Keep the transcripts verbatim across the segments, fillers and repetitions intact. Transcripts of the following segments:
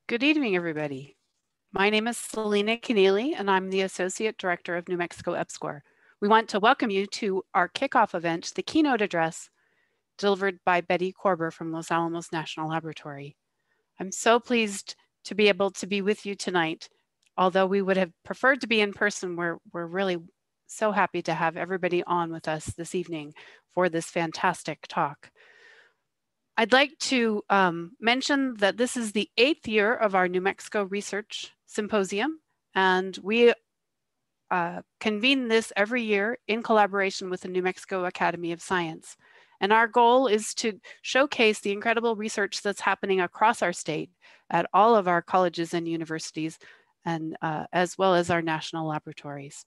Good evening, everybody. My name is Selena Keneally, and I'm the Associate Director of New Mexico EPSCoR. We want to welcome you to our kickoff event, the keynote address delivered by Betty Korber from Los Alamos National Laboratory. I'm so pleased to be able to be with you tonight. Although we would have preferred to be in person, we're, we're really so happy to have everybody on with us this evening for this fantastic talk. I'd like to um, mention that this is the eighth year of our New Mexico Research Symposium, and we uh, convene this every year in collaboration with the New Mexico Academy of Science. And our goal is to showcase the incredible research that's happening across our state at all of our colleges and universities, and uh, as well as our national laboratories.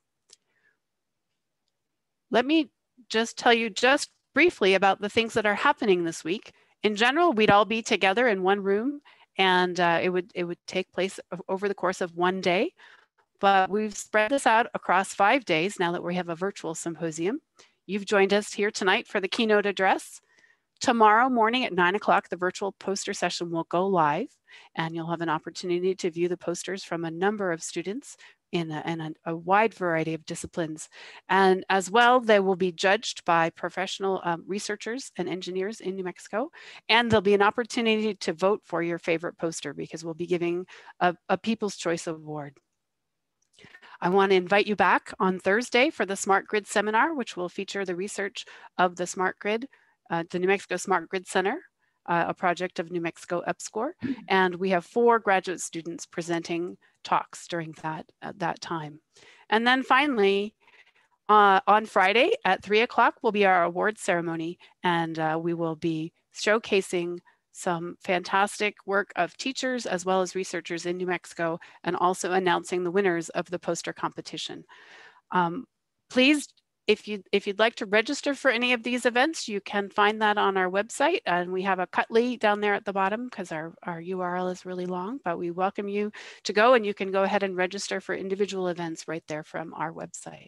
Let me just tell you just briefly about the things that are happening this week. In general, we'd all be together in one room, and uh, it would it would take place over the course of one day. But we've spread this out across five days now that we have a virtual symposium. You've joined us here tonight for the keynote address. Tomorrow morning at nine o'clock, the virtual poster session will go live, and you'll have an opportunity to view the posters from a number of students in a, in a, a wide variety of disciplines. And as well, they will be judged by professional um, researchers and engineers in New Mexico. And there'll be an opportunity to vote for your favorite poster because we'll be giving a, a People's Choice Award. I want to invite you back on Thursday for the Smart Grid Seminar, which will feature the research of the Smart Grid, uh, the New Mexico Smart Grid Center, uh, a project of New Mexico EPSCoR. And we have four graduate students presenting talks during that, uh, that time. And then finally, uh, on Friday at three o'clock will be our awards ceremony, and uh, we will be showcasing some fantastic work of teachers as well as researchers in New Mexico, and also announcing the winners of the poster competition. Um, please, if, you, if you'd like to register for any of these events, you can find that on our website, and we have a Cutly down there at the bottom because our, our U R L is really long, but we welcome you to go, and you can go ahead and register for individual events right there from our website.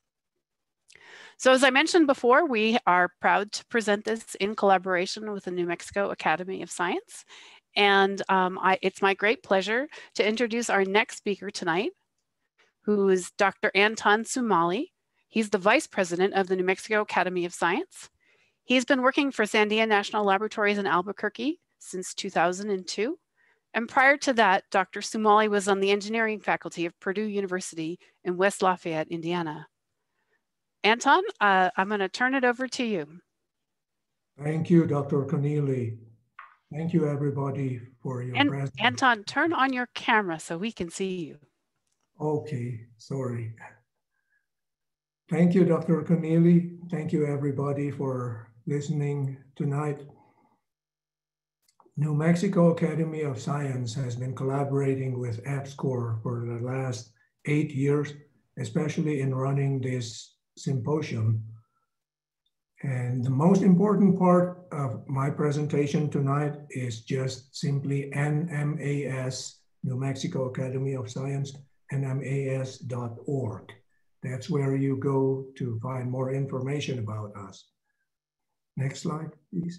So as I mentioned before, we are proud to present this in collaboration with the New Mexico Academy of Science. And um, I, it's my great pleasure to introduce our next speaker tonight, who is Doctor Anton Soumali. He's the Vice President of the New Mexico Academy of Science. He's been working for Sandia National Laboratories in Albuquerque since two thousand two. And prior to that, Doctor Soumali was on the engineering faculty of Purdue University in West Lafayette, Indiana. Anton, uh, I'm going to turn it over to you. Thank you, Doctor Keneally. Thank you, everybody, for your and, presence. Anton, turn on your camera so we can see you. Okay, sorry. Thank you, Doctor Keneally. Thank you, everybody, for listening tonight. New Mexico Academy of Science has been collaborating with EPSCoR for the last eight years, especially in running this symposium. And the most important part of my presentation tonight is just simply N M A S, New Mexico Academy of Science, N M A S dot org. That's where you go to find more information about us. Next slide, please.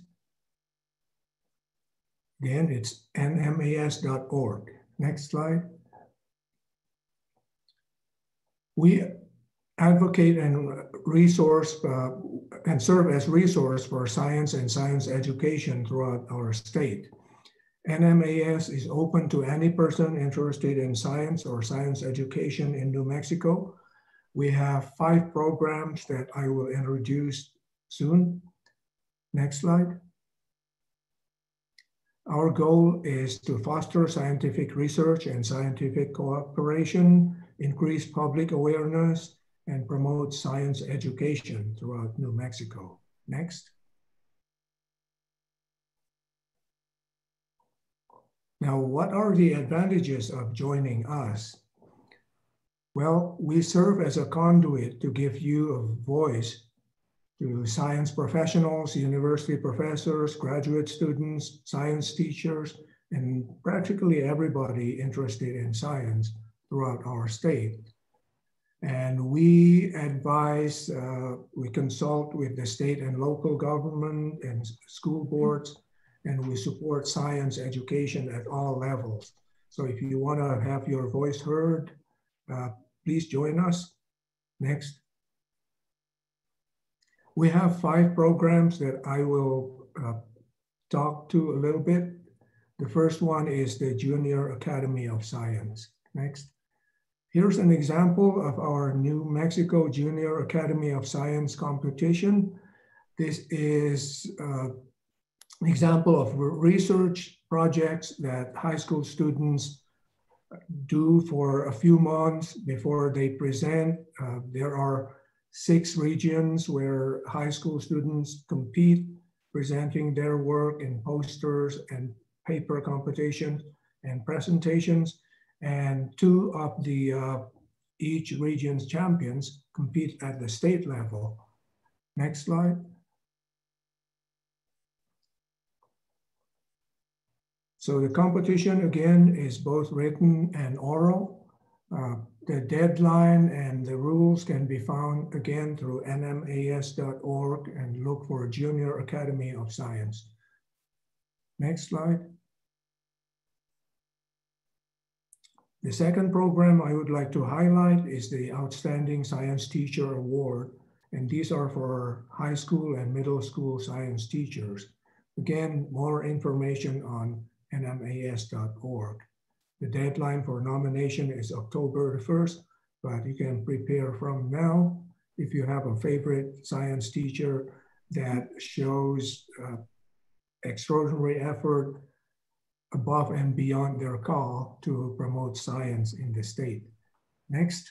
Again, it's N M A S dot org. Next slide. We advocate and resource uh, and serve as resource for science and science education throughout our state. N M A S is open to any person interested in science or science education in New Mexico. We have five programs that I will introduce soon. Next slide. Our goal is to foster scientific research and scientific cooperation, increase public awareness, and promote science education throughout New Mexico. Next. Now, what are the advantages of joining us? Well, we serve as a conduit to give you a voice to science professionals, university professors, graduate students, science teachers, and practically everybody interested in science throughout our state. And we advise, uh, we consult with the state and local government and school boards, and we support science education at all levels. So if you want to have your voice heard, uh, please join us. Next. We have five programs that I will uh, talk to a little bit. The first one is the Junior Academy of Science. Next. Here's an example of our New Mexico Junior Academy of Science competition. This is uh, an example of research projects that high school students do for a few months before they present. Uh, there are six regions where high school students compete, presenting their work in posters and paper competitions and presentations. And two of the uh, each region's champions compete at the state level. Next slide. So the competition, again, is both written and oral. Uh, the deadline and the rules can be found, again, through N M A S dot org, and look for Junior Academy of Science. Next slide. The second program I would like to highlight is the Outstanding Science Teacher Award, and these are for high school and middle school science teachers. Again, more information on N M A S dot org. The deadline for nomination is October the first, but you can prepare from now if you have a favorite science teacher that shows uh, extraordinary effort above and beyond their call to promote science in the state. Next.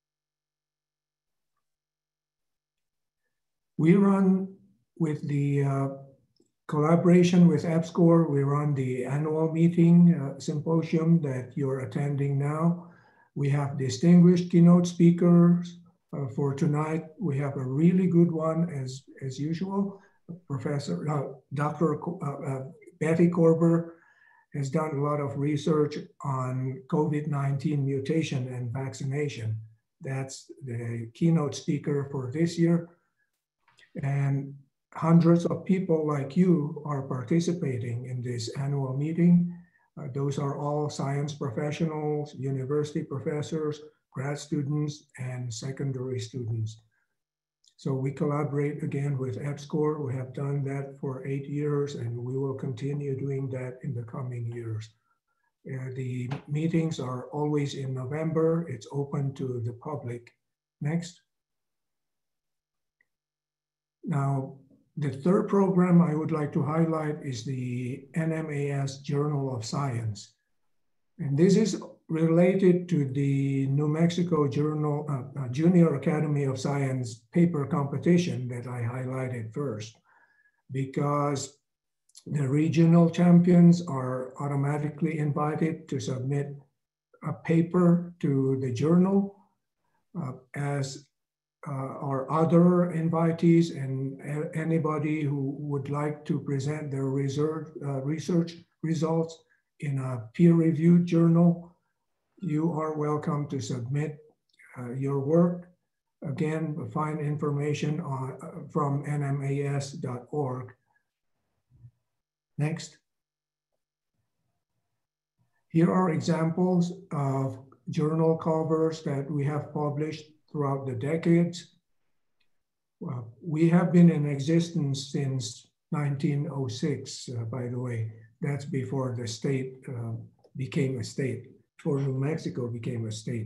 We run with the uh, collaboration with EPSCoR, we run the annual meeting uh, symposium that you're attending now. We have distinguished keynote speakers uh, for tonight. We have a really good one as, as usual. Professor, uh, Doctor Uh, uh, Betty Korber has done a lot of research on COVID nineteen mutation and vaccination. That's the keynote speaker for this year. And hundreds of people like you are participating in this annual meeting. Uh, those are all science professionals, university professors, grad students, and secondary students. So we collaborate again with EPSCoR. We have done that for eight years, and we will continue doing that in the coming years. Uh, the meetings are always in November. It's open to the public. Next. Now, the third program I would like to highlight is the N M A S Journal of Science. And this is related to the New Mexico Journal, uh, uh, Junior Academy of Science paper competition that I highlighted first, because the regional champions are automatically invited to submit a paper to the journal uh, as Uh, or other invitees and anybody who would like to present their research, uh, research results in a peer-reviewed journal, you are welcome to submit uh, your work. Again, find information on, uh, from N M A S dot org. Next. Here are examples of journal covers that we have published throughout the decades. Uh, we have been in existence since nineteen oh six, uh, by the way. That's before the state uh, became a state, before New Mexico became a state.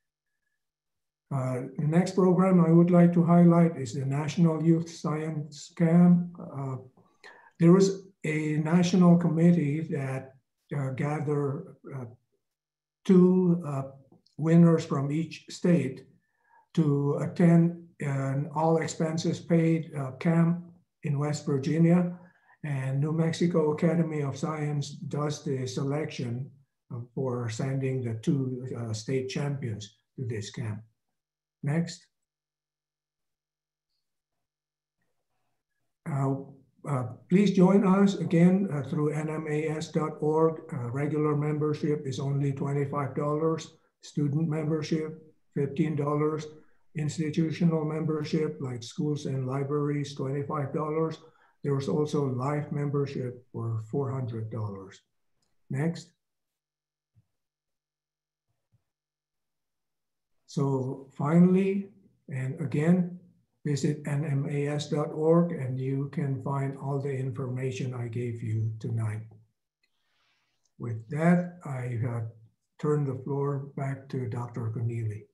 Uh, the next program I would like to highlight is the National Youth Science Camp. Uh, there was a national committee that uh, gathered uh, two uh, winners from each state to attend an all expenses paid uh, camp in West Virginia, and New Mexico Academy of Science does the selection uh, for sending the two uh, state champions to this camp. Next. Uh, uh, please join us again uh, through N M A S dot org. Uh, regular membership is only twenty-five dollars, student membership fifteen dollars. Institutional membership like schools and libraries, twenty-five dollars. There was also life membership for four hundred dollars. Next. So finally, and again, visit N M A S dot org and you can find all the information I gave you tonight. With that, I uh, turn the floor back to Doctor Connealy.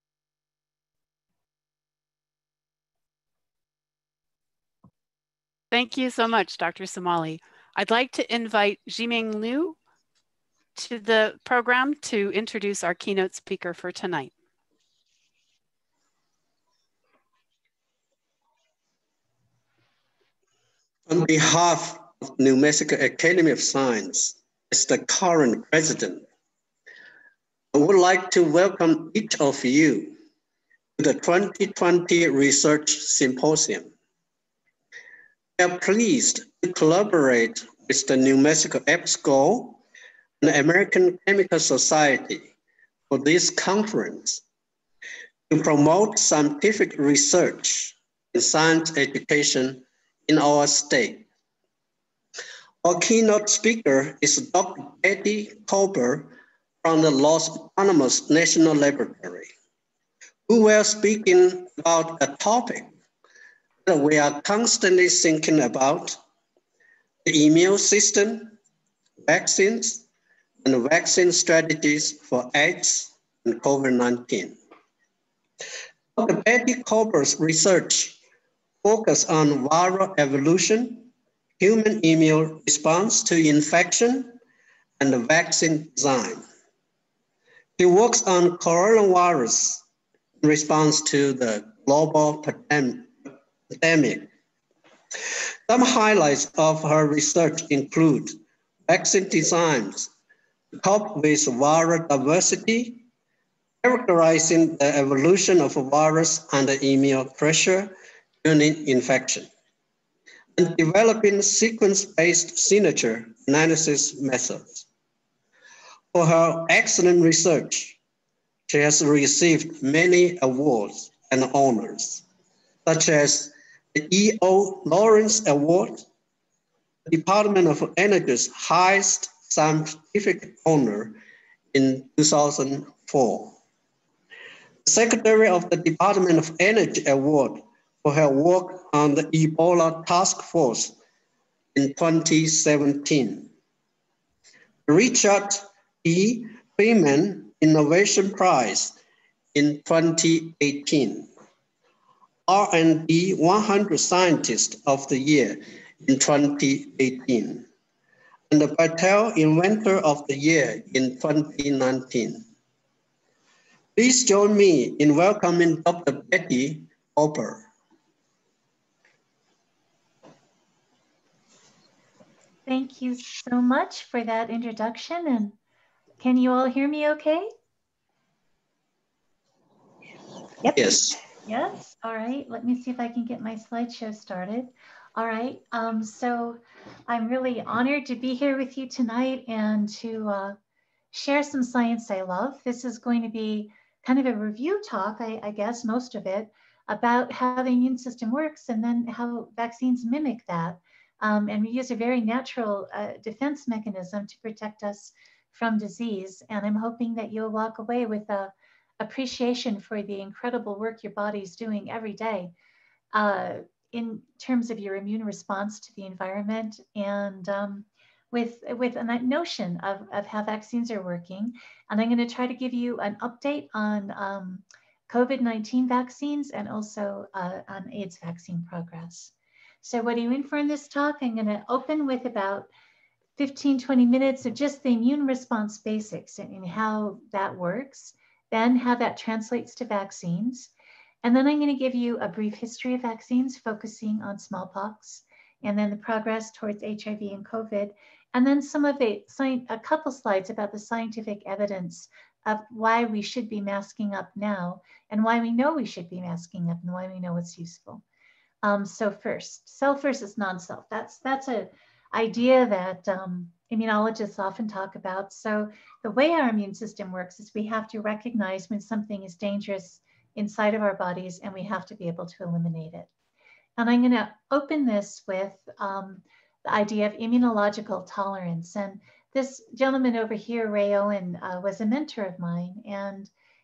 Thank you so much, Doctor Somali. I'd like to invite Jiming Liu to the program to introduce our keynote speaker for tonight. On behalf of New Mexico Academy of Science, as the current president, I would like to welcome each of you to the twenty twenty Research Symposium. We are pleased to collaborate with the New Mexico EPSCO and the American Chemical Society for this conference to promote scientific research and science education in our state. Our keynote speaker is Doctor Betty Kober from the Los Alamos National Laboratory, who will speak about a topic that we are constantly thinking about: the immune system, vaccines, and vaccine strategies for AIDS and COVID nineteen. Doctor Betty Kober's research focuses on viral evolution, human immune response to infection, and the vaccine design. He works on coronavirus in response to the global pandemic. Some highlights of her research include vaccine designs to cope with viral diversity, characterizing the evolution of a virus under immune pressure during infection, and developing sequence-based signature analysis methods. For her excellent research, she has received many awards and honors, such as the E O Lawrence Award, the Department of Energy's highest scientific honor in two thousand four. The Secretary of the Department of Energy Award for her work on the Ebola Task Force in twenty seventeen. Richard E. Freeman Innovation Prize in twenty eighteen. R and D one hundred Scientist of the Year in twenty eighteen. And the Battelle Inventor of the Year in twenty nineteen. Please join me in welcoming Doctor Betty Kober. Thank you so much for that introduction. And can you all hear me okay? Yep. Yes. Yes. All right. Let me see if I can get my slideshow started. All right. Um, so I'm really honored to be here with you tonight and to uh, share some science I love. This is going to be kind of a review talk, I, I guess, most of it, about how the immune system works and then how vaccines mimic that. Um, and we use a very natural uh, defense mechanism to protect us from disease. And I'm hoping that you'll walk away with a appreciation for the incredible work your body's doing every day uh, in terms of your immune response to the environment and um, with, with a notion of, of how vaccines are working. And I'm going to try to give you an update on um, COVID nineteen vaccines and also uh, on AIDS vaccine progress. So what are you in for in this talk? I'm going to open with about fifteen, twenty minutes of just the immune response basics and, and how that works, then how that translates to vaccines. And then I'm going to give you a brief history of vaccines focusing on smallpox, and then the progress towards H I V and COVID, and then some of the, a couple slides about the scientific evidence of why we should be masking up now and why we know we should be masking up and why we know it's useful. Um, so first, self versus non-self. That's that's a idea that um, immunologists often talk about. So the way our immune system works is we have to recognize when something is dangerous inside of our bodies and we have to be able to eliminate it. And I'm going to open this with um, the idea of immunological tolerance. And this gentleman over here, Ray Owen, uh, was a mentor of mine. And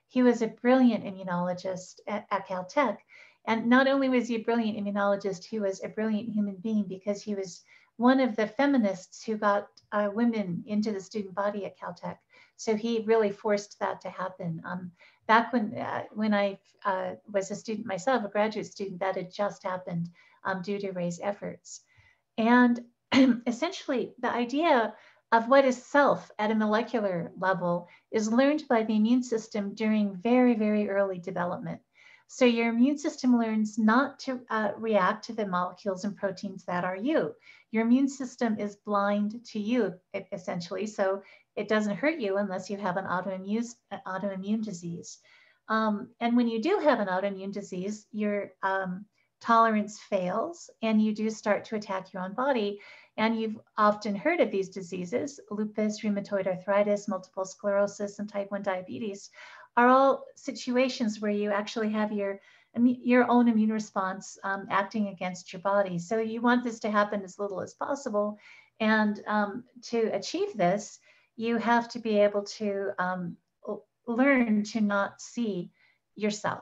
he was a brilliant immunologist at, at Caltech. And not only was he a brilliant immunologist, he was a brilliant human being because he was one of the feminists who got uh, women into the student body at Caltech. So he really forced that to happen. Um, back when, uh, when I uh, was a student myself, a graduate student, that had just happened um, due to Ray's efforts. And essentially the idea of what is self at a molecular level is learned by the immune system during very, very early development. So your immune system learns not to uh, react to the molecules and proteins that are you. Your immune system is blind to you, essentially. So it doesn't hurt you unless you have an autoimmune, autoimmune disease. Um, and when you do have an autoimmune disease, your um, tolerance fails and you do start to attack your own body. And you've often heard of these diseases: lupus, rheumatoid arthritis, multiple sclerosis, and type one diabetes are all situations where you actually have your, your own immune response um, acting against your body. So you want this to happen as little as possible. And um, to achieve this, you have to be able to um, learn to not see yourself.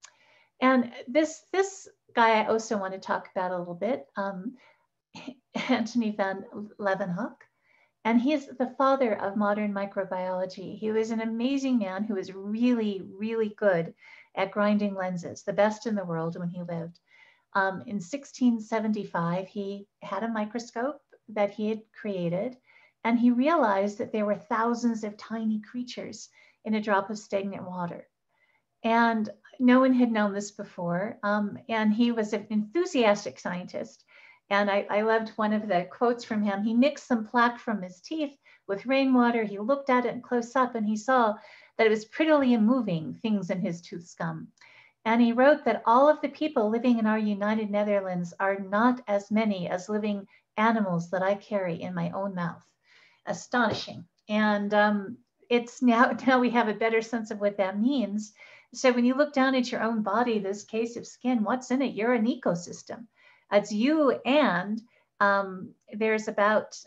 And this, this guy I also want to talk about a little bit, um, Antony van Leeuwenhoek. And he is the father of modern microbiology. He was an amazing man who was really, really good at grinding lenses, the best in the world when he lived. Um, in sixteen seventy-five, he had a microscope that he had created, and he realized that there were thousands of tiny creatures in a drop of stagnant water. And no one had known this before. Um, and he was an enthusiastic scientist. And I, I loved one of the quotes from him. He mixed some plaque from his teeth with rainwater. He looked at it close up and he saw that it was prettily moving things in his tooth scum. And he wrote that all of the people living in our United Netherlands are not as many as living animals that I carry in my own mouth. Astonishing. And um, it's now, now we have a better sense of what that means. So when you look down at your own body, this case of skin, what's in it? You're an ecosystem. It's you, and um, there's about,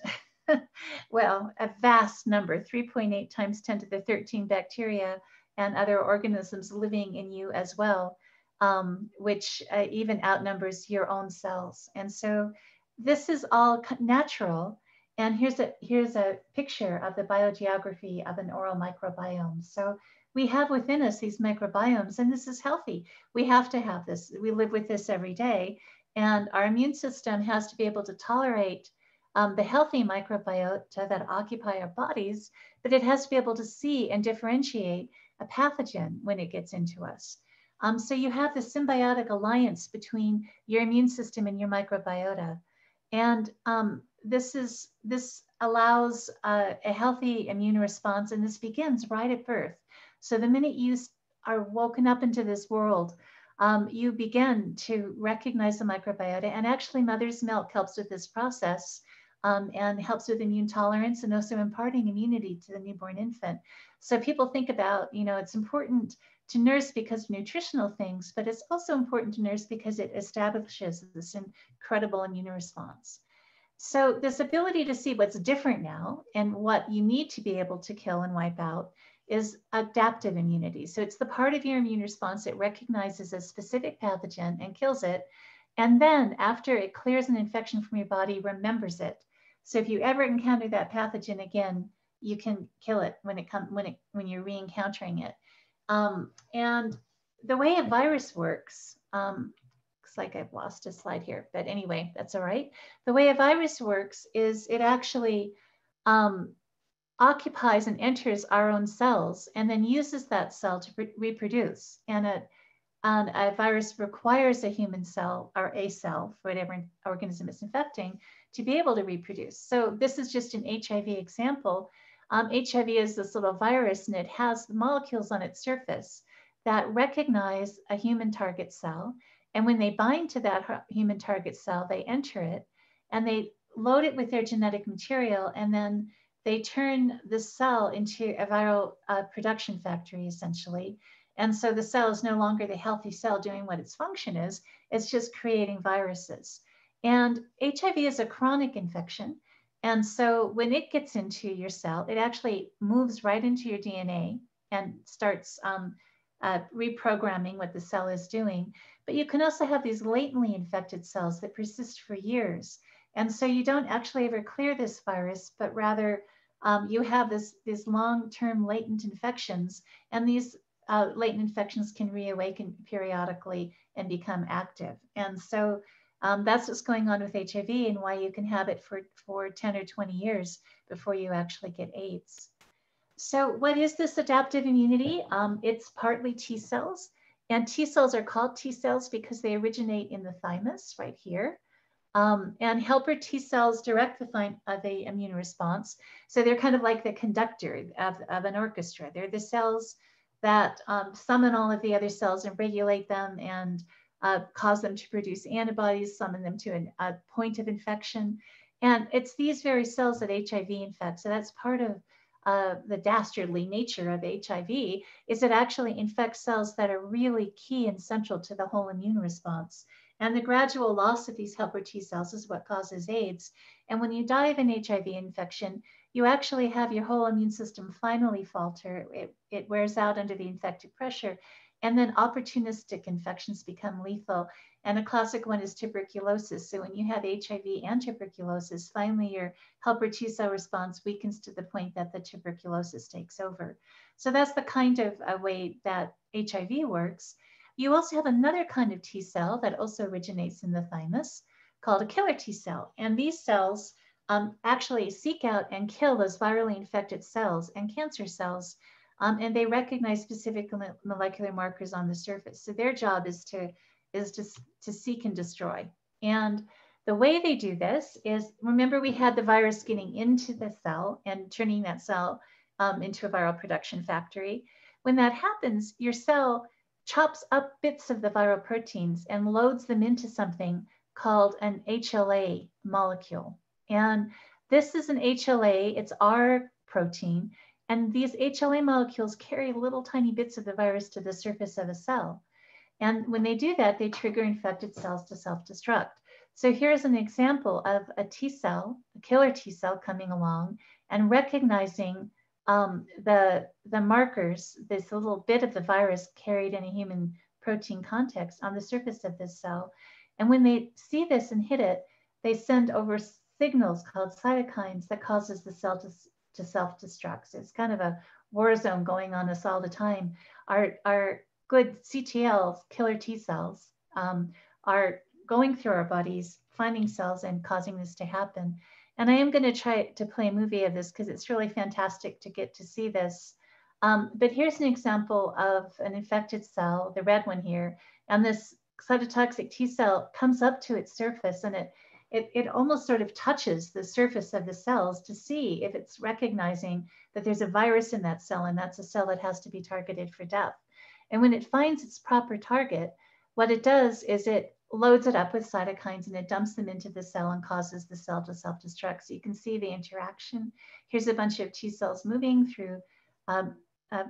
well, a vast number, three point eight times ten to the thirteen bacteria and other organisms living in you as well, um, which uh, even outnumbers your own cells. And so this is all natural. And here's a, here's a picture of the biogeography of an oral microbiome. So we have within us these microbiomes, and this is healthy. We have to have this. We live with this every day. And our immune system has to be able to tolerate um, the healthy microbiota that occupy our bodies, but it has to be able to see and differentiate a pathogen when it gets into us. Um, so you have this symbiotic alliance between your immune system and your microbiota. And um, this, is, this allows uh, a healthy immune response, and this begins right at birth. So the minute you are woken up into this world, Um, you begin to recognize the microbiota, and actually mother's milk helps with this process um, and helps with immune tolerance and also imparting immunity to the newborn infant. So people think about, you know, it's important to nurse because of nutritional things, but it's also important to nurse because it establishes this incredible immune response. So this ability to see what's different now and what you need to be able to kill and wipe out is adaptive immunity. So it's the part of your immune response that recognizes a specific pathogen and kills it. And then after it clears an infection from your body, remembers it. So if you ever encounter that pathogen again, you can kill it when it comes when it when you're re-encountering it. Um, and the way a virus works, um, looks like I've lost a slide here, but anyway, that's all right. The way a virus works is it actually um, occupies and enters our own cells and then uses that cell to re reproduce. And a, and a virus requires a human cell or a cell, for whatever organism it's infecting, to be able to reproduce. So this is just an H I V example. Um, H I V is this little virus, and it has molecules on its surface that recognize a human target cell. And when they bind to that human target cell, they enter it and they load it with their genetic material, and then they turn the cell into a viral uh, production factory, essentially. And so the cell is no longer the healthy cell doing what its function is, it's just creating viruses. And H I V is a chronic infection. And so when it gets into your cell, it actually moves right into your D N A and starts um, uh, reprogramming what the cell is doing. But you can also have these latently infected cells that persist for years. And so you don't actually ever clear this virus, but rather um, you have this, these long-term latent infections, and these uh, latent infections can reawaken periodically and become active. And so um, that's what's going on with H I V, and why you can have it for, for ten or twenty years before you actually get AIDS. So what is this adaptive immunity? Um, it's partly T cells, and T cells are called T cells because they originate in the thymus right here. Um, and helper T cells direct the, uh, the immune response. So they're kind of like the conductor of, of an orchestra. They're the cells that um, summon all of the other cells and regulate them and uh, cause them to produce antibodies, summon them to an, a point of infection. And it's these very cells that H I V infects. So that's part of uh, the dastardly nature of H I V, is it actually infects cells that are really key and central to the whole immune response. And the gradual loss of these helper T cells is what causes AIDS. And when you die of an H I V infection, you actually have your whole immune system finally falter. It, it wears out under the infected pressure. And then opportunistic infections become lethal. And a classic one is tuberculosis. So when you have H I V and tuberculosis, finally your helper T cell response weakens to the point that the tuberculosis takes over. So that's the kind of a way that H I V works. You also have another kind of T cell that also originates in the thymus called a killer T cell. And these cells um, actually seek out and kill those virally infected cells and cancer cells. Um, and they recognize specific molecular markers on the surface. So their job is to, is to, to seek and destroy. And the way they do this is, remember we had the virus getting into the cell and turning that cell um, into a viral production factory. When that happens, your cell chops up bits of the viral proteins and loads them into something called an H L A molecule. And this is an H L A, it's our protein. And these H L A molecules carry little tiny bits of the virus to the surface of a cell. And when they do that, they trigger infected cells to self-destruct. So here's an example of a T cell, a killer T cell coming along and recognizing um, the, the markers, this little bit of the virus carried in a human protein context on the surface of this cell. And when they see this and hit it, they send over signals called cytokines that causes the cell to, to self-destruct. So it's kind of a war zone going on us all the time. Our, our good C T Ls, killer T cells, um, are going through our bodies, finding cells and causing this to happen. And I am going to try to play a movie of this because it's really fantastic to get to see this. Um, but here's an example of an infected cell, the red one here, and this cytotoxic T cell comes up to its surface and it, it, it almost sort of touches the surface of the cells to see if it's recognizing that there's a virus in that cell, and that's a cell that has to be targeted for death. And when it finds its proper target, what it does is it loads it up with cytokines and it dumps them into the cell and causes the cell to self-destruct. So you can see the interaction. Here's a bunch of T cells moving through um, a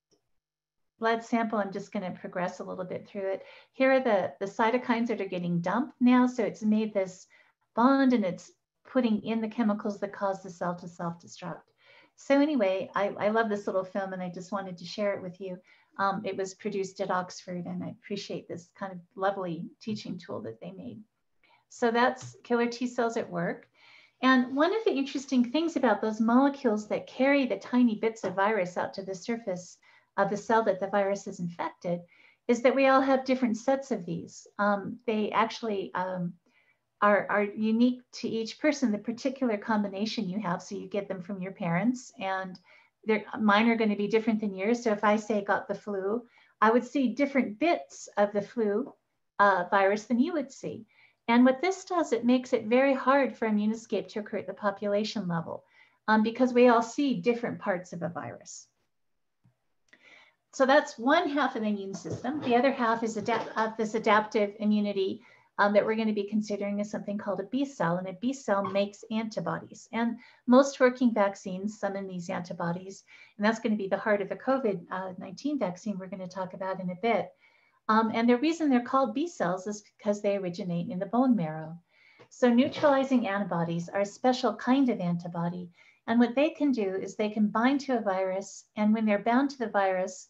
blood sample. I'm just going to progress a little bit through it. Here are the, the cytokines that are getting dumped now. So it's made this bond and it's putting in the chemicals that cause the cell to self-destruct. So anyway, I, I love this little film and I just wanted to share it with you. Um, it was produced at Oxford, and I appreciate this kind of lovely teaching tool that they made. So that's killer T cells at work. And one of the interesting things about those molecules that carry the tiny bits of virus out to the surface of the cell that the virus is infected is that we all have different sets of these. Um, they actually um, are, are unique to each person, the particular combination you have. So you get them from your parents, and They're, mine are going to be different than yours. So if I say I got the flu, I would see different bits of the flu uh, virus than you would see. And what this does, it makes it very hard for immune escape to occur at the population level um, because we all see different parts of a virus. So that's one half of the immune system. The other half is adapt of this adaptive immunity Um, that we're going to be considering is something called a B cell, and a B cell makes antibodies. And most working vaccines summon these antibodies, and that's going to be the heart of the COVID nineteen vaccine we're going to talk about in a bit. Um, and the reason they're called B cells is because they originate in the bone marrow. So neutralizing antibodies are a special kind of antibody, and what they can do is they can bind to a virus, and when they're bound to the virus,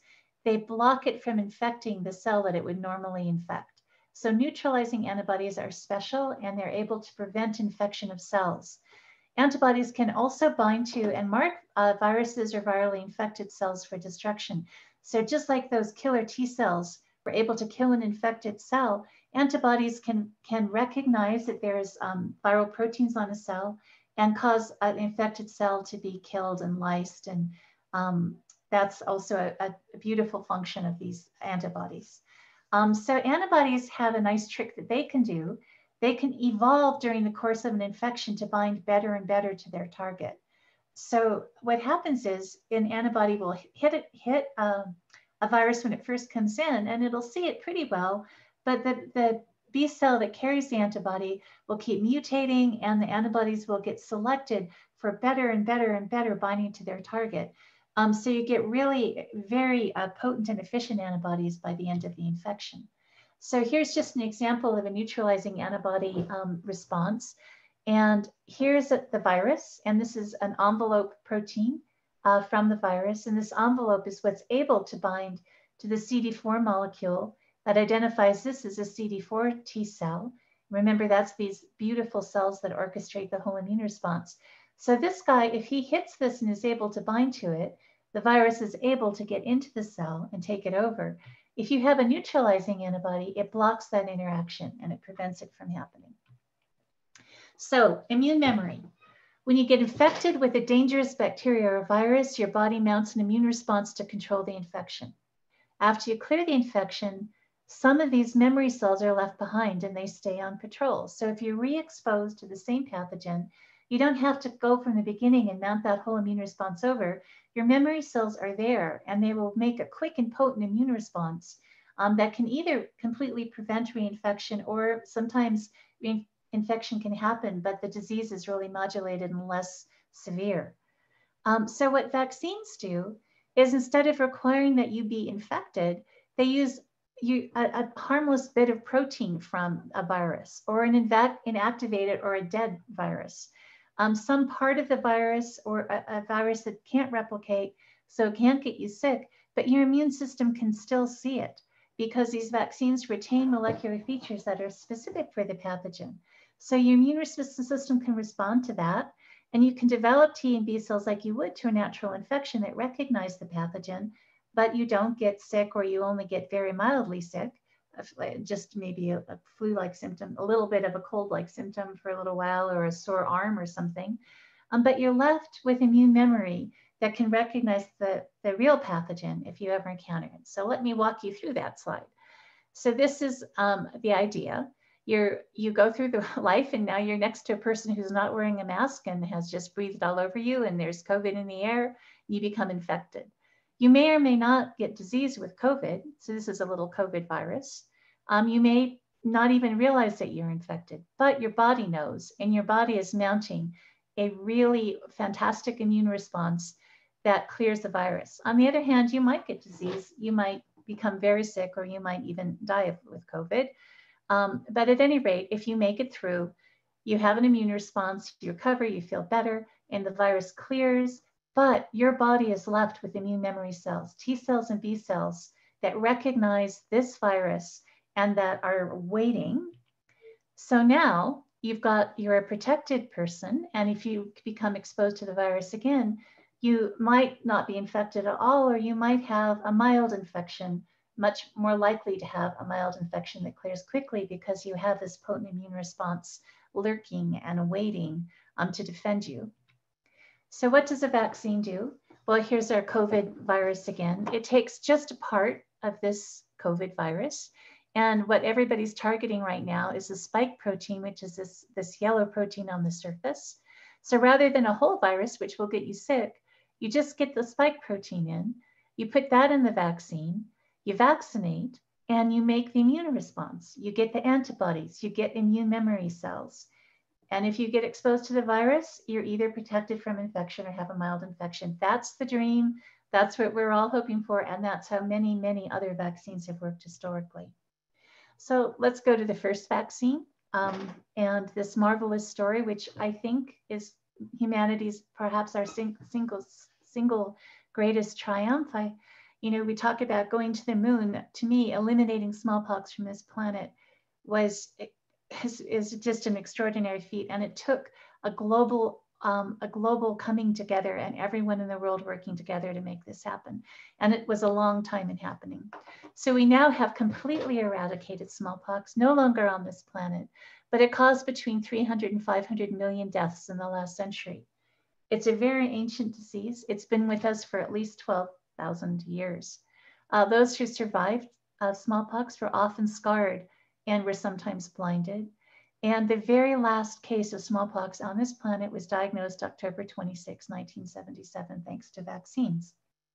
they block it from infecting the cell that it would normally infect. So neutralizing antibodies are special and they're able to prevent infection of cells. Antibodies can also bind to and mark uh, viruses or virally infected cells for destruction. So just like those killer T cells were able to kill an infected cell, antibodies can, can recognize that there's um, viral proteins on a cell and cause an infected cell to be killed and lysed. And um, that's also a, a beautiful function of these antibodies. Um, so antibodies have a nice trick that they can do. They can evolve during the course of an infection to bind better and better to their target. So what happens is an antibody will hit it, hit um, a virus when it first comes in, and it'll see it pretty well, but the, the B cell that carries the antibody will keep mutating, and the antibodies will get selected for better and better and better binding to their target. Um, so you get really very uh, potent and efficient antibodies by the end of the infection. So here's just an example of a neutralizing antibody um, response. And here's a, the virus, and this is an envelope protein uh, from the virus. And this envelope is what's able to bind to the C D four molecule that identifies this as a C D four T cell. Remember, that's these beautiful cells that orchestrate the whole immune response. So this guy, if he hits this and is able to bind to it, the virus is able to get into the cell and take it over. If you have a neutralizing antibody, it blocks that interaction and it prevents it from happening. So, immune memory. When you get infected with a dangerous bacteria or virus, your body mounts an immune response to control the infection. After you clear the infection, some of these memory cells are left behind and they stay on patrol. So if you're re-exposed to the same pathogen, you don't have to go from the beginning and mount that whole immune response over. Your memory cells are there and they will make a quick and potent immune response um, that can either completely prevent reinfection, or sometimes reinfection can happen, but the disease is really modulated and less severe. Um, so what vaccines do is, instead of requiring that you be infected, they use you, a, a harmless bit of protein from a virus, or an inactivated or a dead virus. Um, some part of the virus, or a, a virus that can't replicate, so it can't get you sick, but your immune system can still see it because these vaccines retain molecular features that are specific for the pathogen. So your immune system can respond to that, and you can develop T and B cells like you would to a natural infection that recognize the pathogen, but you don't get sick, or you only get very mildly sick, just maybe a, a flu-like symptom, a little bit of a cold-like symptom for a little while, or a sore arm or something. Um, but you're left with immune memory that can recognize the, the real pathogen if you ever encounter it. So let me walk you through that slide. So this is um, the idea. You're, you go through the life, and now you're next to a person who's not wearing a mask and has just breathed all over you, and there's COVID in the air, you become infected. You may or may not get disease with COVID. So this is a little COVID virus. Um, you may not even realize that you're infected, but your body knows, and your body is mounting a really fantastic immune response that clears the virus. On the other hand, you might get disease, you might become very sick, or you might even die with COVID. Um, but at any rate, if you make it through, you have an immune response, you recover, you feel better, and the virus clears, but your body is left with immune memory cells, T cells and B cells, that recognize this virus and that are waiting. So now you've got, you're a protected person, and if you become exposed to the virus again, you might not be infected at all, or you might have a mild infection, much more likely to have a mild infection that clears quickly because you have this potent immune response lurking and awaiting um, to defend you. So what does a vaccine do? Well, here's our COVID virus again. It takes just a part of this COVID virus. And what everybody's targeting right now is the spike protein, which is this, this yellow protein on the surface. So rather than a whole virus, which will get you sick, you just get the spike protein in, you put that in the vaccine, you vaccinate, and you make the immune response. You get the antibodies, you get immune memory cells. And if you get exposed to the virus, you're either protected from infection or have a mild infection. That's the dream. That's what we're all hoping for. And that's how many, many other vaccines have worked historically. So let's go to the first vaccine um, and this marvelous story, which I think is humanity's perhaps our sing single, single greatest triumph. I, you know, we talk about going to the moon. To me, eliminating smallpox from this planet was is, is just an extraordinary feat, and it took a global um, a global coming together and everyone in the world working together to make this happen. And it was a long time in happening. So we now have completely eradicated smallpox, no longer on this planet, but it caused between three hundred and five hundred million deaths in the last century. It's a very ancient disease. It's been with us for at least twelve thousand years. Uh, those who survived uh, smallpox were often scarred and were sometimes blinded. And the very last case of smallpox on this planet was diagnosed October twenty-sixth, nineteen seventy-seven, thanks to vaccines.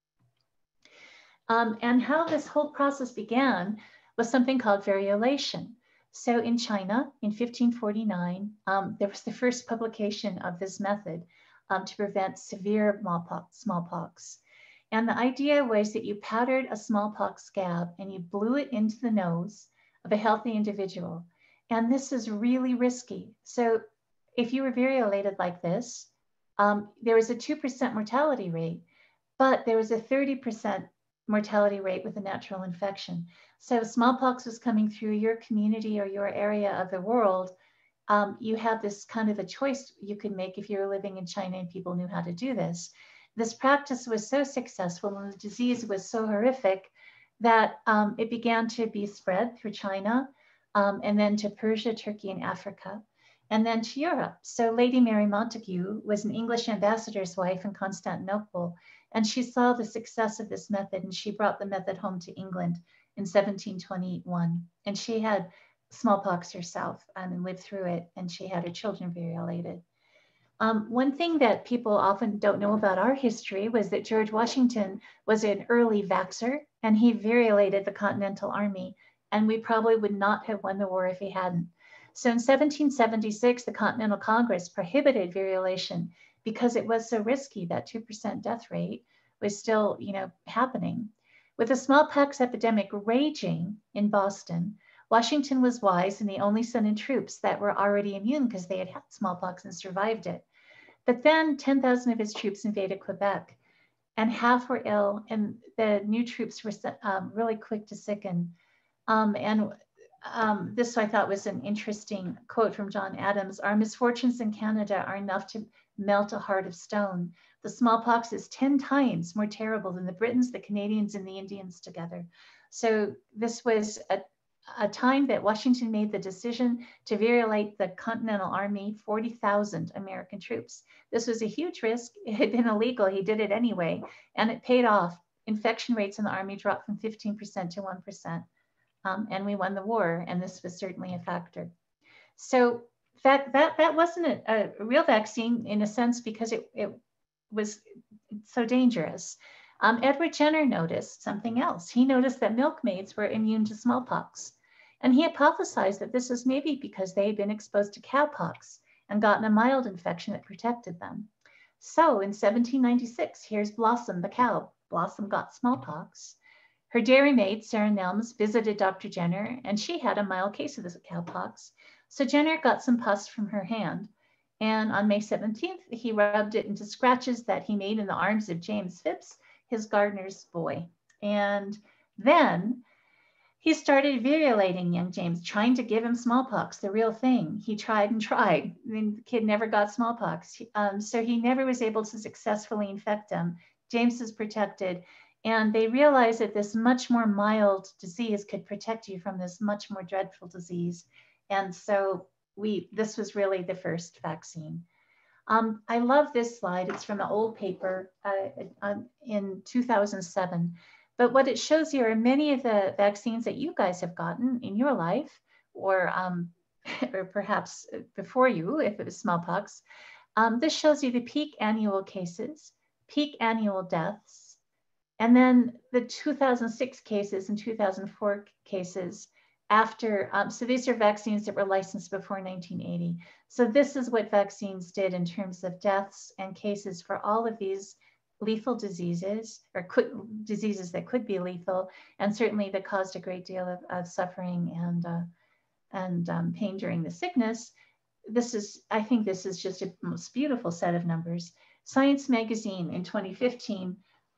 Um, and how this whole process began was something called variolation. So in China, in fifteen forty-nine, um, there was the first publication of this method um, to prevent severe smallpox. And the idea was that you powdered a smallpox scab and you blew it into the nose of a healthy individual. And this is really risky. So if you were variolated like this, um, there was a two percent mortality rate, but there was a thirty percent mortality rate with a natural infection. So if smallpox was coming through your community or your area of the world, um, you have this kind of a choice you could make if you were living in China and people knew how to do this. This practice was so successful and the disease was so horrific that um, it began to be spread through China, um, and then to Persia, Turkey, and Africa, and then to Europe. So Lady Mary Montagu was an English ambassador's wife in Constantinople, and she saw the success of this method, and she brought the method home to England in seventeen twenty-one. And she had smallpox herself um, and lived through it, and she had her children variolated. Um, one thing that people often don't know about our history was that George Washington was an early vaxxer, and he variolated the Continental Army, and we probably would not have won the war if he hadn't. So in seventeen seventy-six, the Continental Congress prohibited variolation because it was so risky. That two percent death rate was still, you know, happening. With the smallpox epidemic raging in Boston, Washington was wise and he only sent in troops that were already immune because they had had smallpox and survived it. But then ten thousand of his troops invaded Quebec, and half were ill, and the new troops were um, really quick to sicken. Um, and um, this I thought was an interesting quote from John Adams: "Our misfortunes in Canada are enough to melt a heart of stone. The smallpox is ten times more terrible than the Britons, the Canadians, and the Indians together." So this was a a time that Washington made the decision to variolate the Continental Army, forty thousand American troops. This was a huge risk. It had been illegal. He did it anyway, and it paid off. Infection rates in the Army dropped from fifteen percent to one percent, um, and we won the war, and this was certainly a factor. So that, that, that wasn't a, a real vaccine in a sense because it, it was so dangerous. Um, Edward Jenner noticed something else. He noticed that milkmaids were immune to smallpox. And he hypothesized that this was maybe because they had been exposed to cowpox and gotten a mild infection that protected them. So in seventeen ninety-six, here's Blossom the cow. Blossom got smallpox. Her dairymaid, Sarah Nelms, visited Doctor Jenner, and she had a mild case of this cowpox. So Jenner got some pus from her hand. And on May seventeenth, he rubbed it into scratches that he made in the arms of James Phipps, his gardener's boy. And then he started variolating young James, trying to give him smallpox, the real thing. He tried and tried. I mean, the kid never got smallpox. Um, so he never was able to successfully infect him. James is protected. And they realized that this much more mild disease could protect you from this much more dreadful disease. And so we, this was really the first vaccine. Um, I love this slide. It's from an old paper uh, in two thousand seven. But what it shows you are many of the vaccines that you guys have gotten in your life, or, um, or perhaps before you, if it was smallpox. Um, this shows you the peak annual cases, peak annual deaths, and then the two thousand six cases and two thousand four cases after. Um, so these are vaccines that were licensed before nineteen eighty. So this is what vaccines did in terms of deaths and cases for all of these lethal diseases, or could, diseases that could be lethal, and certainly that caused a great deal of, of suffering and, uh, and um, pain during the sickness. This is, I think this is just a most beautiful set of numbers. Science Magazine in twenty fifteen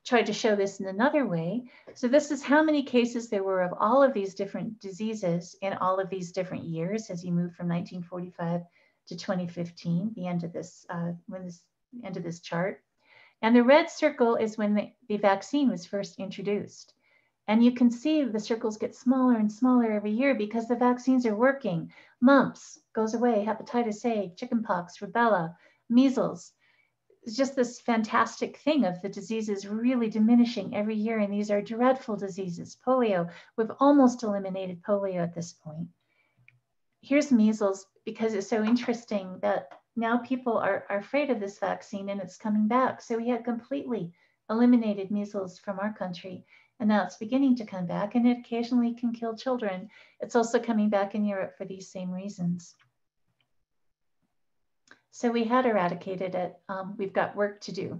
tried to show this in another way. So this is how many cases there were of all of these different diseases in all of these different years as you move from nineteen forty-five to twenty fifteen, the end of this, uh, when this end of this chart. And the red circle is when the, the vaccine was first introduced. And you can see the circles get smaller and smaller every year because the vaccines are working. Mumps goes away, hepatitis A, chickenpox, rubella, measles. It's just this fantastic thing of the diseases really diminishing every year. And these are dreadful diseases. Polio, we've almost eliminated polio at this point. Here's measles, because it's so interesting that now people are, are afraid of this vaccine and it's coming back. So we had completely eliminated measles from our country. And now it's beginning to come back, and it occasionally can kill children. It's also coming back in Europe for these same reasons. So we had eradicated it. Um, we've got work to do.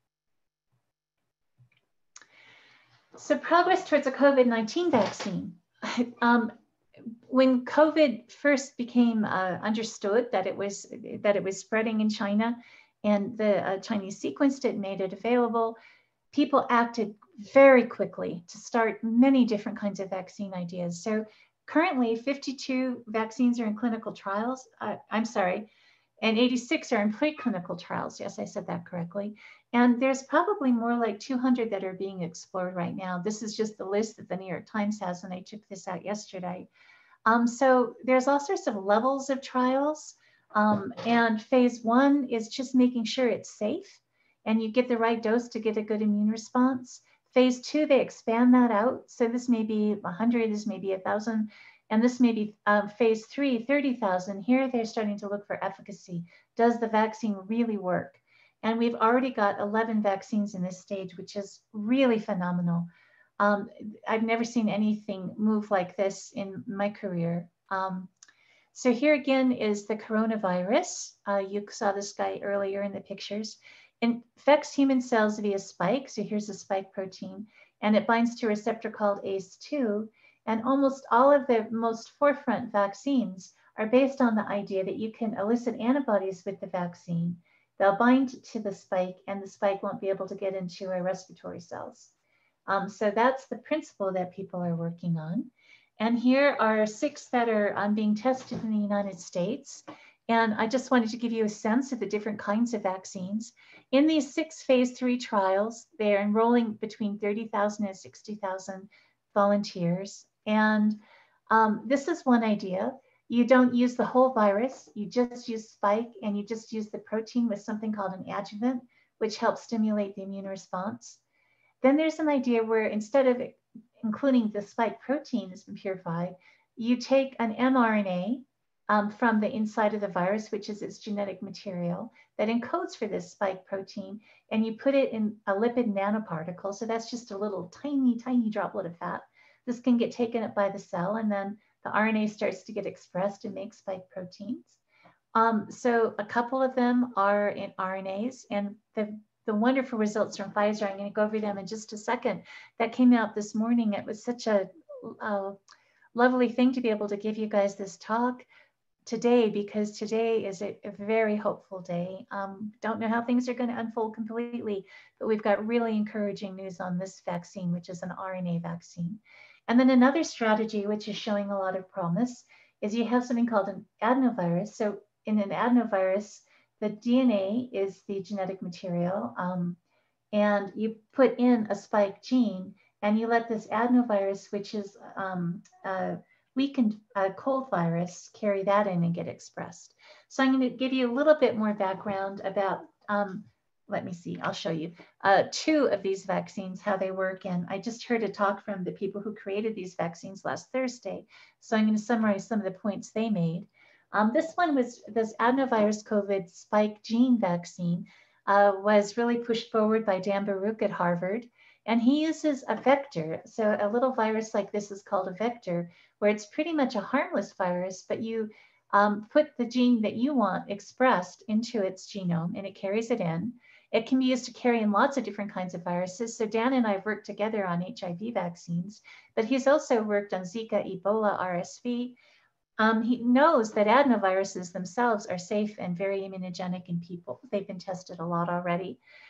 So progress towards a COVID nineteen vaccine. um, when COVID first became uh, understood that it was that it was spreading in China, and the uh, Chinese sequenced it and made it available, people acted very quickly to start many different kinds of vaccine ideas. So currently fifty-two vaccines are in clinical trials. Uh, I'm sorry, and eighty-six are in preclinical trials. Yes, I said that correctly. And there's probably more like two hundred that are being explored right now. This is just the list that the New York Times has, and I took this out yesterday. Um, so there's all sorts of levels of trials. Um, and phase one is just making sure it's safe and you get the right dose to get a good immune response. Phase two, they expand that out. So this may be one hundred, this may be one thousand, and this may be um, phase three, thirty thousand. Here, they're starting to look for efficacy. Does the vaccine really work? And we've already got eleven vaccines in this stage, which is really phenomenal. Um, I've never seen anything move like this in my career. Um, so here again is the coronavirus. Uh, you saw this guy earlier in the pictures. Infects human cells via spike. So here's a spike protein, and it binds to a receptor called A C E two. And almost all of the most forefront vaccines are based on the idea that you can elicit antibodies with the vaccine. They'll bind to the spike, and the spike won't be able to get into our respiratory cells. Um, so that's the principle that people are working on. And here are six that are um, being tested in the United States. And I just wanted to give you a sense of the different kinds of vaccines. In these six phase three trials, they're enrolling between thirty thousand and sixty thousand volunteers. And um, this is one idea. You don't use the whole virus, you just use spike, and you just use the protein with something called an adjuvant, which helps stimulate the immune response. Then there's an idea where instead of including the spike protein has been purified, you take an mRNA um, from the inside of the virus, which is its genetic material that encodes for this spike protein, and you put it in a lipid nanoparticle. So that's just a little tiny, tiny droplet of fat. This can get taken up by the cell, and then the R N A starts to get expressed and make spike proteins. Um, so a couple of them are in R N As, and the the wonderful results from Pfizer, I'm going to go over them in just a second, that came out this morning. It was such a, a lovely thing to be able to give you guys this talk today, because today is a, a very hopeful day. Um, don't know how things are going to unfold completely, but we've got really encouraging news on this vaccine, which is an R N A vaccine. And then another strategy, which is showing a lot of promise, is you have something called an adenovirus. So in an adenovirus, the D N A is the genetic material, um, and you put in a spike gene, and you let this adenovirus, which is um, a weakened uh, cold virus, carry that in and get expressed. So I'm going to give you a little bit more background about, um, let me see, I'll show you, uh, two of these vaccines, how they work. And I just heard a talk from the people who created these vaccines last Thursday. So I'm going to summarize some of the points they made. Um, this one was this adenovirus COVID spike gene vaccine uh, was really pushed forward by Dan Baruch at Harvard. And he uses a vector. So a little virus like this is called a vector, where it's pretty much a harmless virus, but you um, put the gene that you want expressed into its genome and it carries it in. It can be used to carry in lots of different kinds of viruses. So Dan and I have worked together on H I V vaccines, but he's also worked on Zika, Ebola, R S V. Um, he knows that adenoviruses themselves are safe and very immunogenic in people. They've been tested a lot already.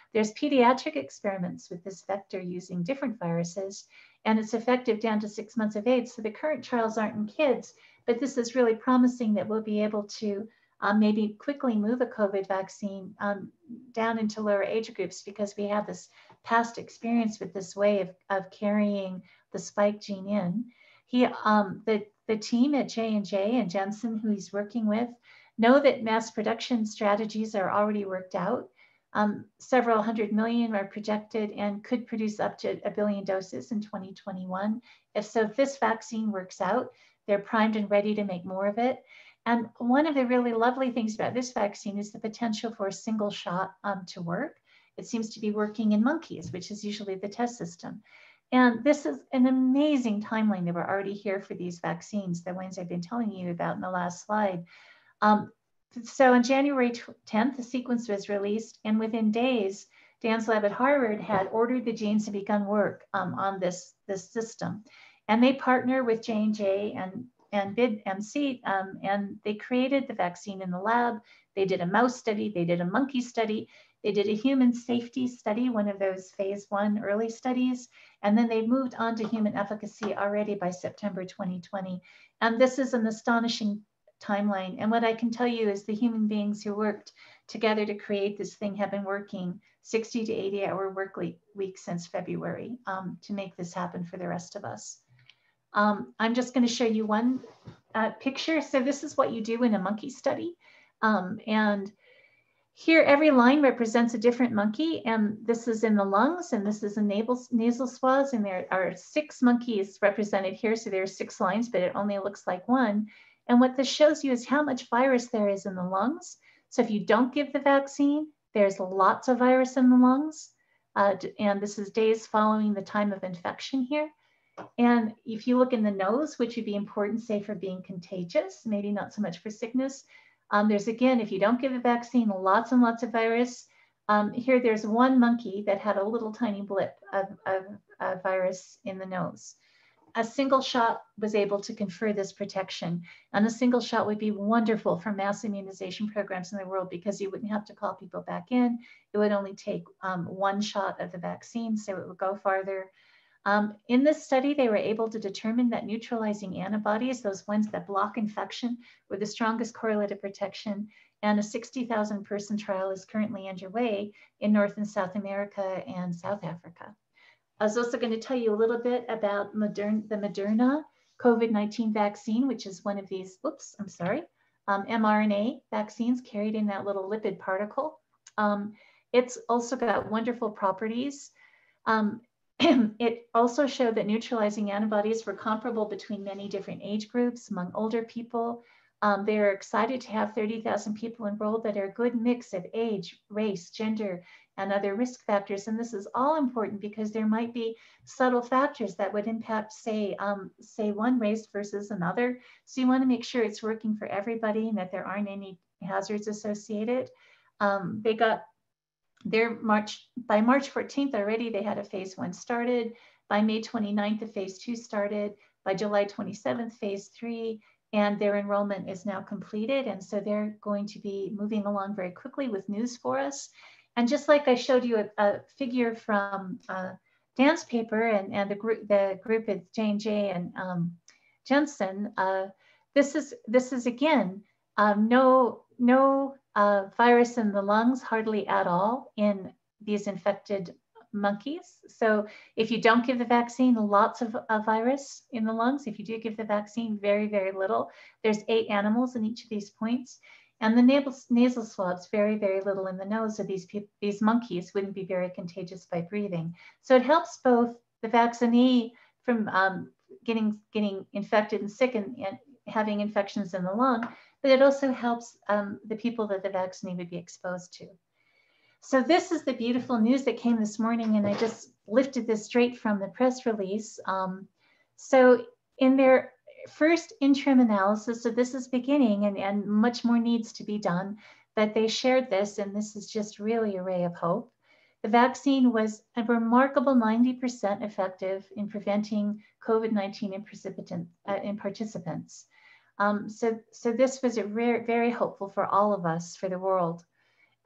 There's pediatric experiments with this vector using different viruses, and it's effective down to six months of age. So the current trials aren't in kids, but this is really promising that we'll be able to um, maybe quickly move a COVID vaccine um, down into lower age groups, because we have this past experience with this way of, of carrying the spike gene in. He, um, the, the team at J and J and Janssen, who he's working with, know that mass production strategies are already worked out. Um, several hundred million are projected and could produce up to a billion doses in twenty twenty-one. If so, if this vaccine works out, they're primed and ready to make more of it. And one of the really lovely things about this vaccine is the potential for a single shot um, to work. It seems to be working in monkeys, which is usually the test system. And this is an amazing timeline that we're already here for these vaccines, the ones I've been telling you about in the last slide. Um, so on January tenth, the sequence was released, and within days, Dan's lab at Harvard had ordered the genes and begun work um, on this, this system. And they partner with J and J and, and BID M C, um, and they created the vaccine in the lab. They did a mouse study, they did a monkey study, they did a human safety study, one of those phase one early studies, and then they moved on to human efficacy already by September twenty twenty. And this is an astonishing timeline. And what I can tell you is the human beings who worked together to create this thing have been working sixty to eighty hour work week since February um, to make this happen for the rest of us. Um, I'm just going to show you one uh, picture. So this is what you do in a monkey study. Um, and here, every line represents a different monkey, and this is in the lungs, and this is in nasal, nasal swabs, and there are six monkeys represented here, so there are six lines, but it only looks like one. And what this shows you is how much virus there is in the lungs. So if you don't give the vaccine, there's lots of virus in the lungs, uh, and this is days following the time of infection here. And if you look in the nose, which would be important, say, for being contagious, maybe not so much for sickness, Um, there's, again, if you don't give the vaccine, lots and lots of virus. Um, here, there's one monkey that had a little tiny blip of, of, of virus in the nose. A single shot was able to confer this protection. And a single shot would be wonderful for mass immunization programs in the world, because you wouldn't have to call people back in. It would only take um, one shot of the vaccine, so it would go farther. Um, in this study, they were able to determine that neutralizing antibodies, those ones that block infection, were the strongest correlate of protection. And a sixty thousand person trial is currently underway in North and South America and South Africa. I was also going to tell you a little bit about Modern, the Moderna COVID nineteen vaccine, which is one of these, oops, I'm sorry, um, mRNA vaccines carried in that little lipid particle. Um, it's also got wonderful properties. Um, It also showed that neutralizing antibodies were comparable between many different age groups among older people. Um, they're excited to have thirty thousand people enrolled that are a good mix of age, race, gender, and other risk factors. And this is all important because there might be subtle factors that would impact, say, um, say one race versus another. So you want to make sure it's working for everybody and that there aren't any hazards associated. Um, they got Their March, by March fourteenth already, they had a phase one started. By May twenty-ninth, the phase two started. By July twenty-seventh, phase three, and their enrollment is now completed. And so they're going to be moving along very quickly with news for us. And just like I showed you a, a figure from uh, Dan's paper and, and the group, the group at J and J and um, Janssen, uh, this is this is again um, no no. Uh, virus in the lungs, hardly at all in these infected monkeys. So if you don't give the vaccine, lots of uh, virus in the lungs. If you do give the vaccine, very, very little. There's eight animals in each of these points. And the nasal, nasal swabs, very, very little in the nose. So these, people, these monkeys wouldn't be very contagious by breathing. So it helps both the vaccinee from um, getting, getting infected and sick and, and having infections in the lung, but it also helps um, the people that the vaccine would be exposed to. So this is the beautiful news that came this morning, and I just lifted this straight from the press release. Um, so in their first interim analysis, so this is beginning and, and much more needs to be done, but they shared this, and this is just really a ray of hope. The vaccine was a remarkable ninety percent effective in preventing COVID nineteen in, uh, in participants. Um, so, so this was a rare, very hopeful for all of us, for the world.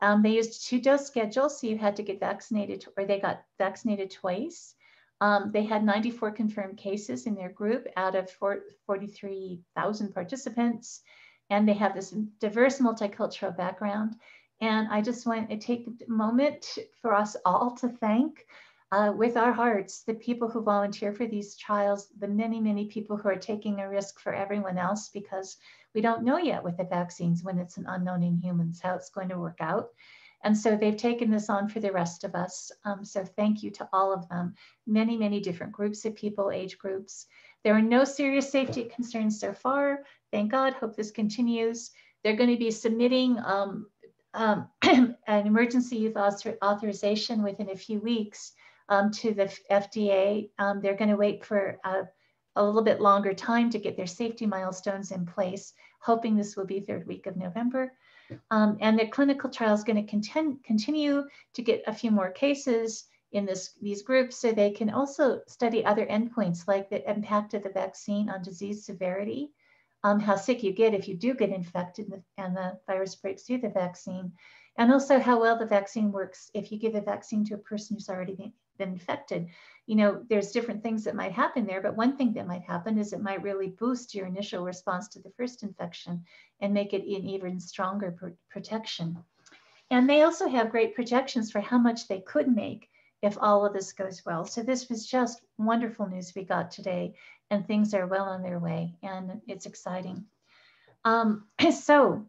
Um, they used a two-dose schedule, so you had to get vaccinated, or they got vaccinated twice. Um, they had ninety-four confirmed cases in their group out of forty-three thousand participants, and they have this diverse multicultural background. And I just want to take a moment for us all to thank, uh, with our hearts, the people who volunteer for these trials, the many, many people who are taking a risk for everyone else, because we don't know yet with the vaccines, when it's an unknown in humans, how it's going to work out. And so they've taken this on for the rest of us. Um, so thank you to all of them. Many, many different groups of people, age groups. There are no serious safety concerns so far. Thank God, hope this continues. They're going to be submitting um, um, an emergency use author authorization within a few weeks um, to the F D A. Um, they're going to wait for a, a little bit longer time to get their safety milestones in place, hoping this will be third week of November. Um, and the clinical trial is going to contend, continue to get a few more cases in this, these groups, so they can also study other endpoints like the impact of the vaccine on disease severity, um, how sick you get if you do get infected and the virus breaks through the vaccine, and also how well the vaccine works if you give a vaccine to a person who's already been, been infected. You know, there's different things that might happen there, but one thing that might happen is it might really boost your initial response to the first infection and make it an even stronger pr protection. And they also have great projections for how much they could make if all of this goes well. So this was just wonderful news we got today, and things are well on their way, and it's exciting. Um, so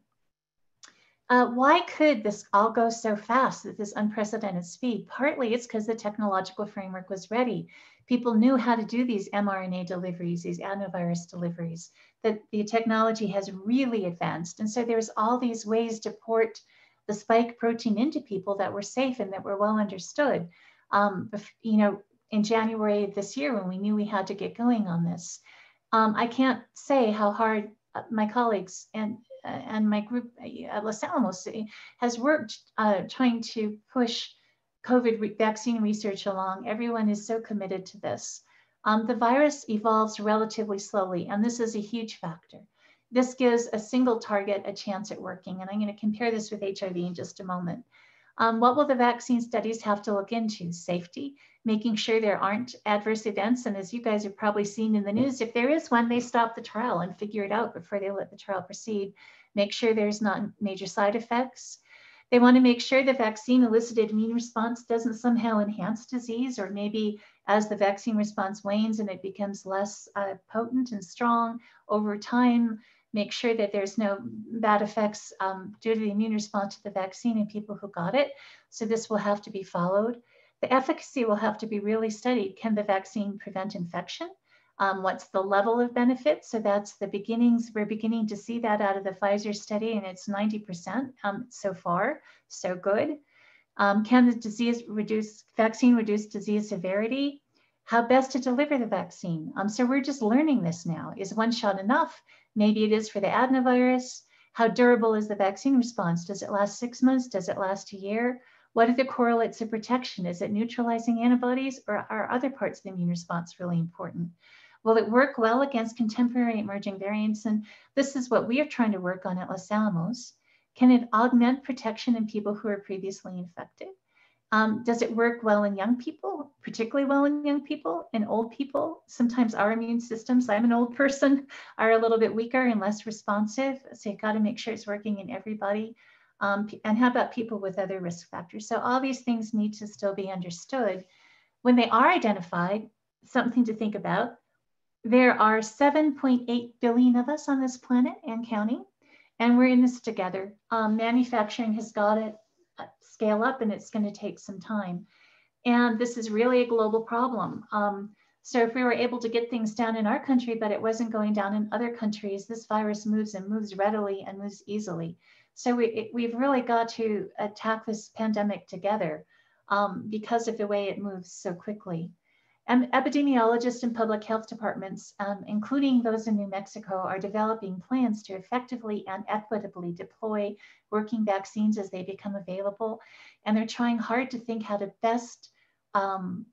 uh, why could this all go so fast at this unprecedented speed? Partly it's because the technological framework was ready. People knew how to do these mRNA deliveries, these adenovirus deliveries, that the technology has really advanced. And so there's all these ways to port the spike protein into people that were safe and that were well understood. Um, you know, in January of this year, when we knew we had to get going on this, um, I can't say how hard my colleagues and uh, and my group at Los Alamos has worked uh, trying to push COVID re vaccine research along. Everyone is so committed to this. Um, the virus evolves relatively slowly, and this is a huge factor. This gives a single target a chance at working, and I'm going to compare this with H I V in just a moment. Um, what will the vaccine studies have to look into? Safety, making sure there aren't adverse events, and as you guys have probably seen in the news, if there is one, they stop the trial and figure it out before they let the trial proceed. Make sure there's not major side effects. They want to make sure the vaccine elicited immune response doesn't somehow enhance disease, or maybe as the vaccine response wanes and it becomes less uh, potent and strong over time, make sure that there's no bad effects um, due to the immune response to the vaccine in people who got it. So this will have to be followed. The efficacy will have to be really studied. Can the vaccine prevent infection? Um, what's the level of benefit? So that's the beginnings. We're beginning to see that out of the Pfizer study, and it's ninety percent um, so far, so good. Um, can the disease reduce, vaccine reduce disease severity? How best to deliver the vaccine? Um, so we're just learning this now. Is one shot enough? Maybe it is for the adenovirus. How durable is the vaccine response? Does it last six months? Does it last a year? What are the correlates of protection? Is it neutralizing antibodies, or are other parts of the immune response really important? Will it work well against contemporary emerging variants? And this is what we are trying to work on at Los Alamos. Can it augment protection in people who are previously infected? Um, does it work well in young people, particularly well in young people and old people? Sometimes our immune systems, I'm an old person, are a little bit weaker and less responsive. So you've got to make sure it's working in everybody. Um, and how about people with other risk factors? So all these things need to still be understood. When they are identified, something to think about, there are seven point eight billion of us on this planet and counting, and we're in this together. Um, manufacturing has got to scale up, and it's going to take some time. And this is really a global problem. Um, so if we were able to get things down in our country, but it wasn't going down in other countries, this virus moves and moves readily and moves easily. So we, it, we've really got to attack this pandemic together um, because of the way it moves so quickly. And epidemiologists and public health departments, um, including those in New Mexico, are developing plans to effectively and equitably deploy working vaccines as they become available. And they're trying hard to think how to best um,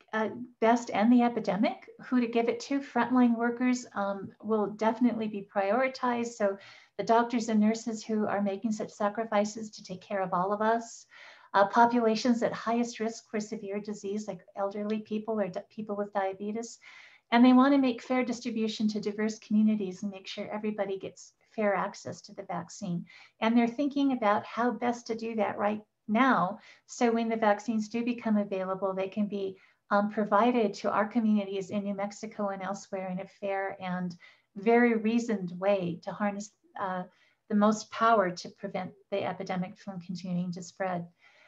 uh, best end the epidemic, who to give it to. Frontline workers um, will definitely be prioritized. So the doctors and nurses who are making such sacrifices to take care of all of us. Uh, populations at highest risk for severe disease, like elderly people or people with diabetes. And they want to make fair distribution to diverse communities and make sure everybody gets fair access to the vaccine. And they're thinking about how best to do that right now. So when the vaccines do become available, they can be um, provided to our communities in New Mexico and elsewhere in a fair and very reasoned way to harness uh, the most power to prevent the epidemic from continuing to spread.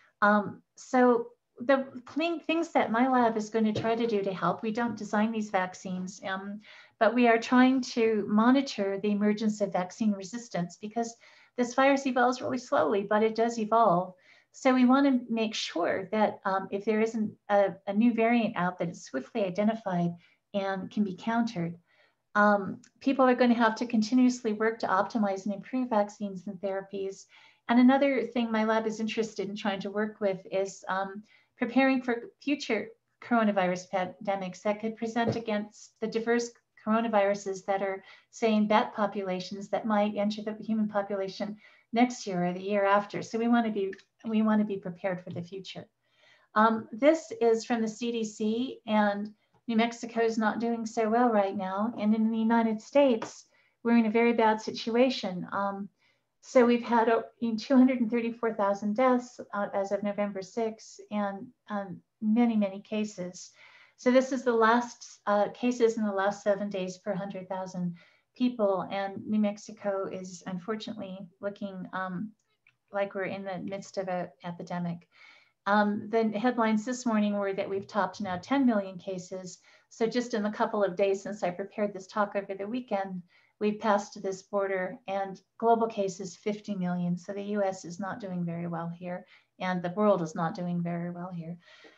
Um, so the things that my lab is going to try to do to help, we don't design these vaccines, um, but we are trying to monitor the emergence of vaccine resistance, because this virus evolves really slowly, but it does evolve. So we want to make sure that um, if there isn't a, a new variant out, that it's swiftly identified and can be countered. Um, people are going to have to continuously work to optimize and improve vaccines and therapies. And another thing my lab is interested in trying to work with is um, preparing for future coronavirus pandemics that could present against the diverse coronaviruses that are, say, in bat populations that might enter the human population next year or the year after. So we want to be we want to be prepared for the future. Um, this is from the C D C, and New Mexico is not doing so well right now. And in the United States, we're in a very bad situation. Um, So we've had two hundred thirty-four thousand deaths uh, as of November sixth, and um, many, many cases. So this is the last uh, cases in the last seven days per one hundred thousand people. And New Mexico is unfortunately looking um, like we're in the midst of an epidemic. Um, the headlines this morning were that we've topped now ten million cases. So just in a couple of days since I prepared this talk over the weekend, we passed this border, and global cases fifty million. So the U S is not doing very well here, and the world is not doing very well here.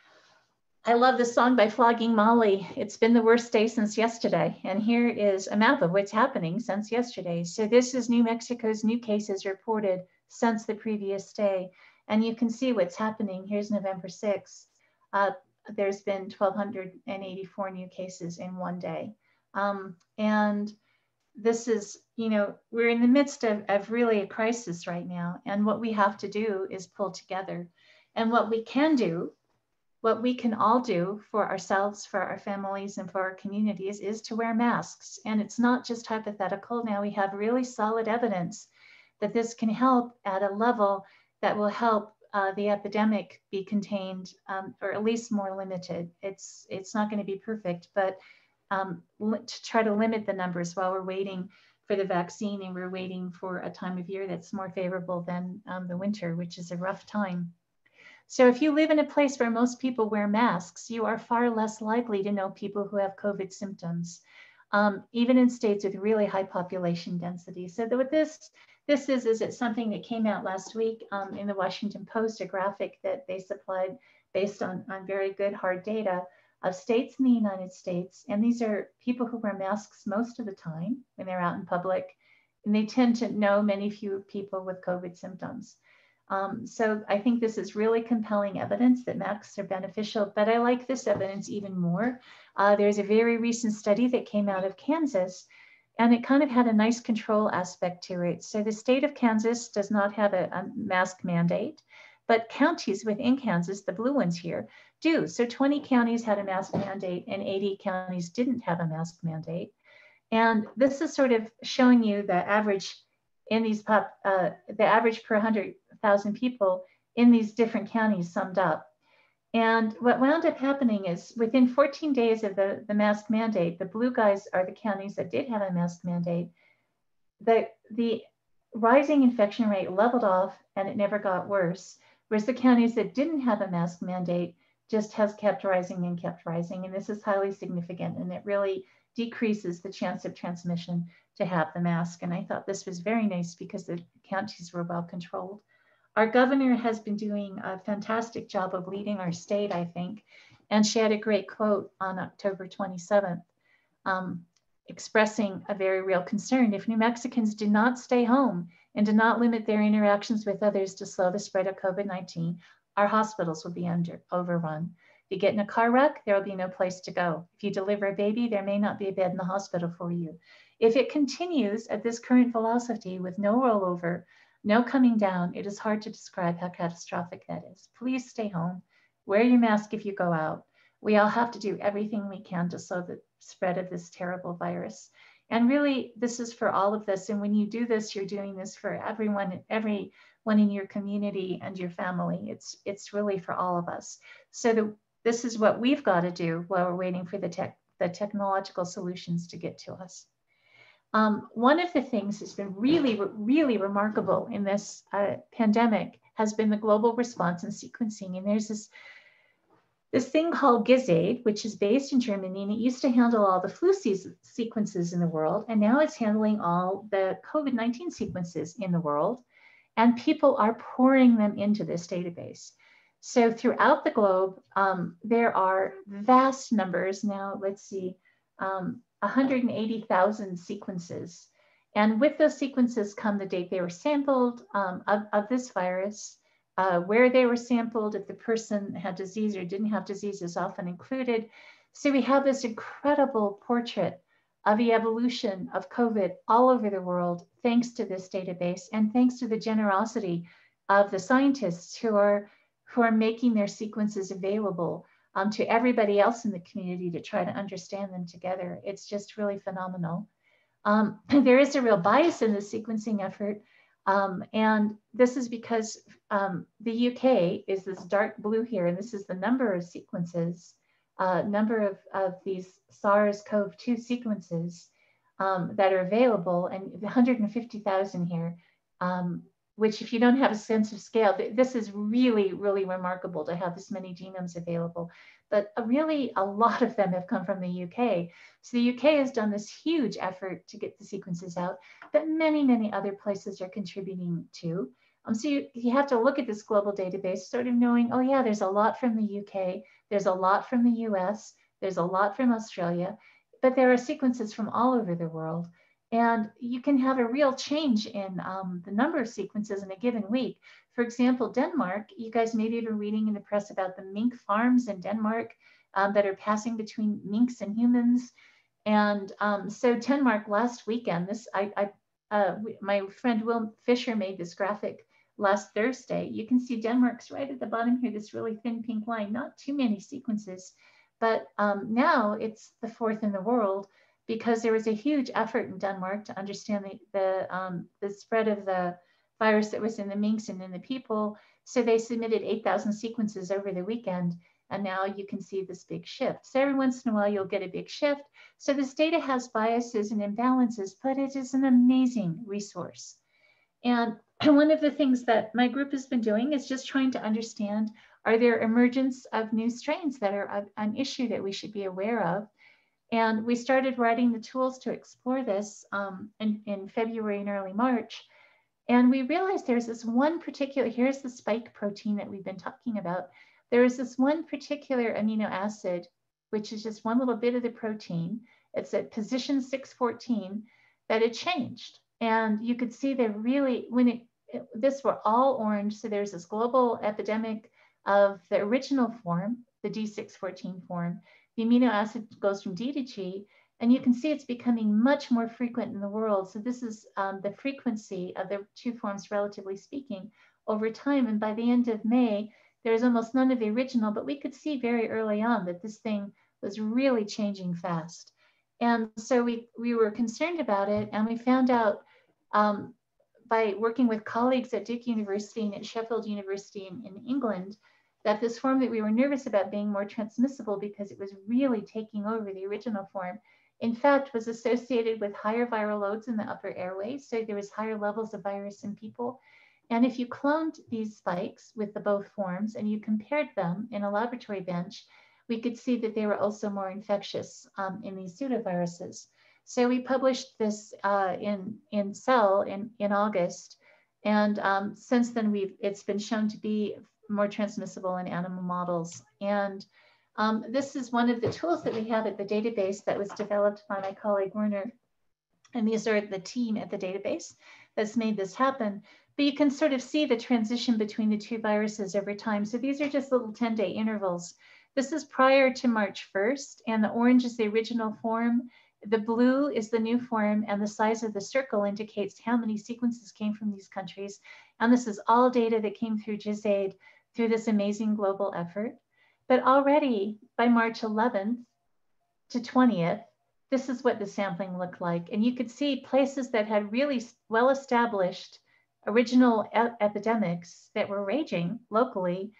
I love this song by Flogging Molly. It's been the worst day since yesterday. And here is a map of what's happening since yesterday. So this is New Mexico's new cases reported since the previous day. And you can see what's happening. Here's November sixth. Uh, there's been one thousand two hundred eighty-four new cases in one day. Um, and this is, you know, we're in the midst of, of really a crisis right now. And what we have to do is pull together. And what we can do, what we can all do for ourselves, for our families, and for our communities is to wear masks. And it's not just hypothetical. Now we have really solid evidence that this can help at a level that will help uh, the epidemic be contained, um, or at least more limited. It's, it's not going to be perfect, but Um, to try to limit the numbers while we're waiting for the vaccine, and we're waiting for a time of year that's more favorable than um, the winter, which is a rough time. So if you live in a place where most people wear masks, you are far less likely to know people who have COVID symptoms, um, even in states with really high population density. So what this, this is, is it's something that came out last week um, in the Washington Post, a graphic that they supplied based on, on very good hard data of states in the United States. And these are people who wear masks most of the time when they're out in public, and they tend to know many fewer people with COVID symptoms. Um, so I think this is really compelling evidence that masks are beneficial, but I like this evidence even more. Uh, there's a very recent study that came out of Kansas, and it kind of had a nice control aspect to it. So the state of Kansas does not have a, a mask mandate, but counties within Kansas, the blue ones here, do. So twenty counties had a mask mandate and eighty counties didn't have a mask mandate. And this is sort of showing you the average in these pop, uh, the average per one hundred thousand people in these different counties summed up. And what wound up happening is within fourteen days of the, the mask mandate, the blue guys are the counties that did have a mask mandate. The, the rising infection rate leveled off and it never got worse, whereas the counties that didn't have a mask mandate just has kept rising and kept rising. And this is highly significant, and it really decreases the chance of transmission to have the mask. And I thought this was very nice because the counties were well controlled. Our governor has been doing a fantastic job of leading our state, I think. And she had a great quote on October twenty-seventh, um, expressing a very real concern. If New Mexicans do not stay home and do not limit their interactions with others to slow the spread of COVID nineteen, our hospitals will be under overrun. If you get in a car wreck, there will be no place to go. If you deliver a baby, there may not be a bed in the hospital for you. If it continues at this current velocity with no rollover, no coming down, it is hard to describe how catastrophic that is. Please stay home. Wear your mask if you go out. We all have to do everything we can to slow the spread of this terrible virus. And really, this is for all of us. And when you do this, you're doing this for everyone, everyone in your community and your family. It's, it's really for all of us. So the, this is what we've got to do while we're waiting for the, tech, the technological solutions to get to us. Um, one of the things that's been really, really remarkable in this uh, pandemic has been the global response in sequencing. And there's this, this thing called GISAID, which is based in Germany, and it used to handle all the flu sequences in the world. And now it's handling all the COVID nineteen sequences in the world. And people are pouring them into this database. So throughout the globe, um, there are vast numbers now, let's see, um, one hundred eighty thousand sequences. And with those sequences come the date they were sampled um, of, of this virus, uh, where they were sampled, if the person had disease or didn't have disease is often included. So we have this incredible portrait of the evolution of COVID all over the world, thanks to this database and thanks to the generosity of the scientists who are, who are making their sequences available Um, to everybody else in the community to try to understand them together. It's just really phenomenal. Um, there is a real bias in the sequencing effort. Um, and this is because um, the U K is this dark blue here, and this is the number of sequences, uh, number of, of these SARS CoV two sequences um, that are available, and one hundred fifty thousand here. Um, which if you don't have a sense of scale, this is really, really remarkable to have this many genomes available. But really, a lot of them have come from the U K. So the U K has done this huge effort to get the sequences out that many, many other places are contributing to. Um, so you, you have to look at this global database, sort of knowing, oh yeah, there's a lot from the U K, there's a lot from the U S, there's a lot from Australia, but there are sequences from all over the world. And you can have a real change in um, the number of sequences in a given week. For example, Denmark, you guys maybe have been reading in the press about the mink farms in Denmark um, that are passing between minks and humans. And um, so Denmark last weekend, this I, I uh, my friend Will Fisher made this graphic last Thursday. You can see Denmark's right at the bottom here, this really thin pink line, not too many sequences, but um, now it's the fourth in the world, because there was a huge effort in Denmark to understand the, the, um, the spread of the virus that was in the minks and in the people. So they submitted eight thousand sequences over the weekend, and now you can see this big shift. So every once in a while, you'll get a big shift. So this data has biases and imbalances, but it is an amazing resource. And one of the things that my group has been doing is just trying to understand, are there emergence of new strains that are an issue that we should be aware of? And we started writing the tools to explore this um, in, in February and early March. And we realized there's this one particular, here's the spike protein that we've been talking about. There is this one particular amino acid, which is just one little bit of the protein. It's at position six fourteen, that it changed. And you could see that really, when it, it, this were all orange, so there's this global epidemic of the original form, the D six fourteen form. The amino acid goes from D to G, and you can see it's becoming much more frequent in the world. So this is um, the frequency of the two forms, relatively speaking, over time. And by the end of May, there's almost none of the original, but we could see very early on that this thing was really changing fast. And so we, we were concerned about it, and we found out um, by working with colleagues at Duke University and at Sheffield University in, in England, that this form that we were nervous about being more transmissible because it was really taking over the original form, in fact, was associated with higher viral loads in the upper airway. So there was higher levels of virus in people. And if you cloned these spikes with the both forms and you compared them in a laboratory bench, we could see that they were also more infectious um, in these pseudoviruses. So we published this uh, in, in Cell in, in August. And um, since then, we've it's been shown to be more transmissible in animal models. And um, this is one of the tools that we have at the database that was developed by my colleague Werner. And these are the team at the database that's made this happen. But you can sort of see the transition between the two viruses over time. So these are just little ten day intervals This is prior to March first, and the orange is the original form. The blue is the new form, and the size of the circle indicates how many sequences came from these countries. And this is all data that came through GISAID through this amazing global effort. But already by March eleventh to twentieth, this is what the sampling looked like. And you could see places that had really well-established original e- epidemics that were raging locally.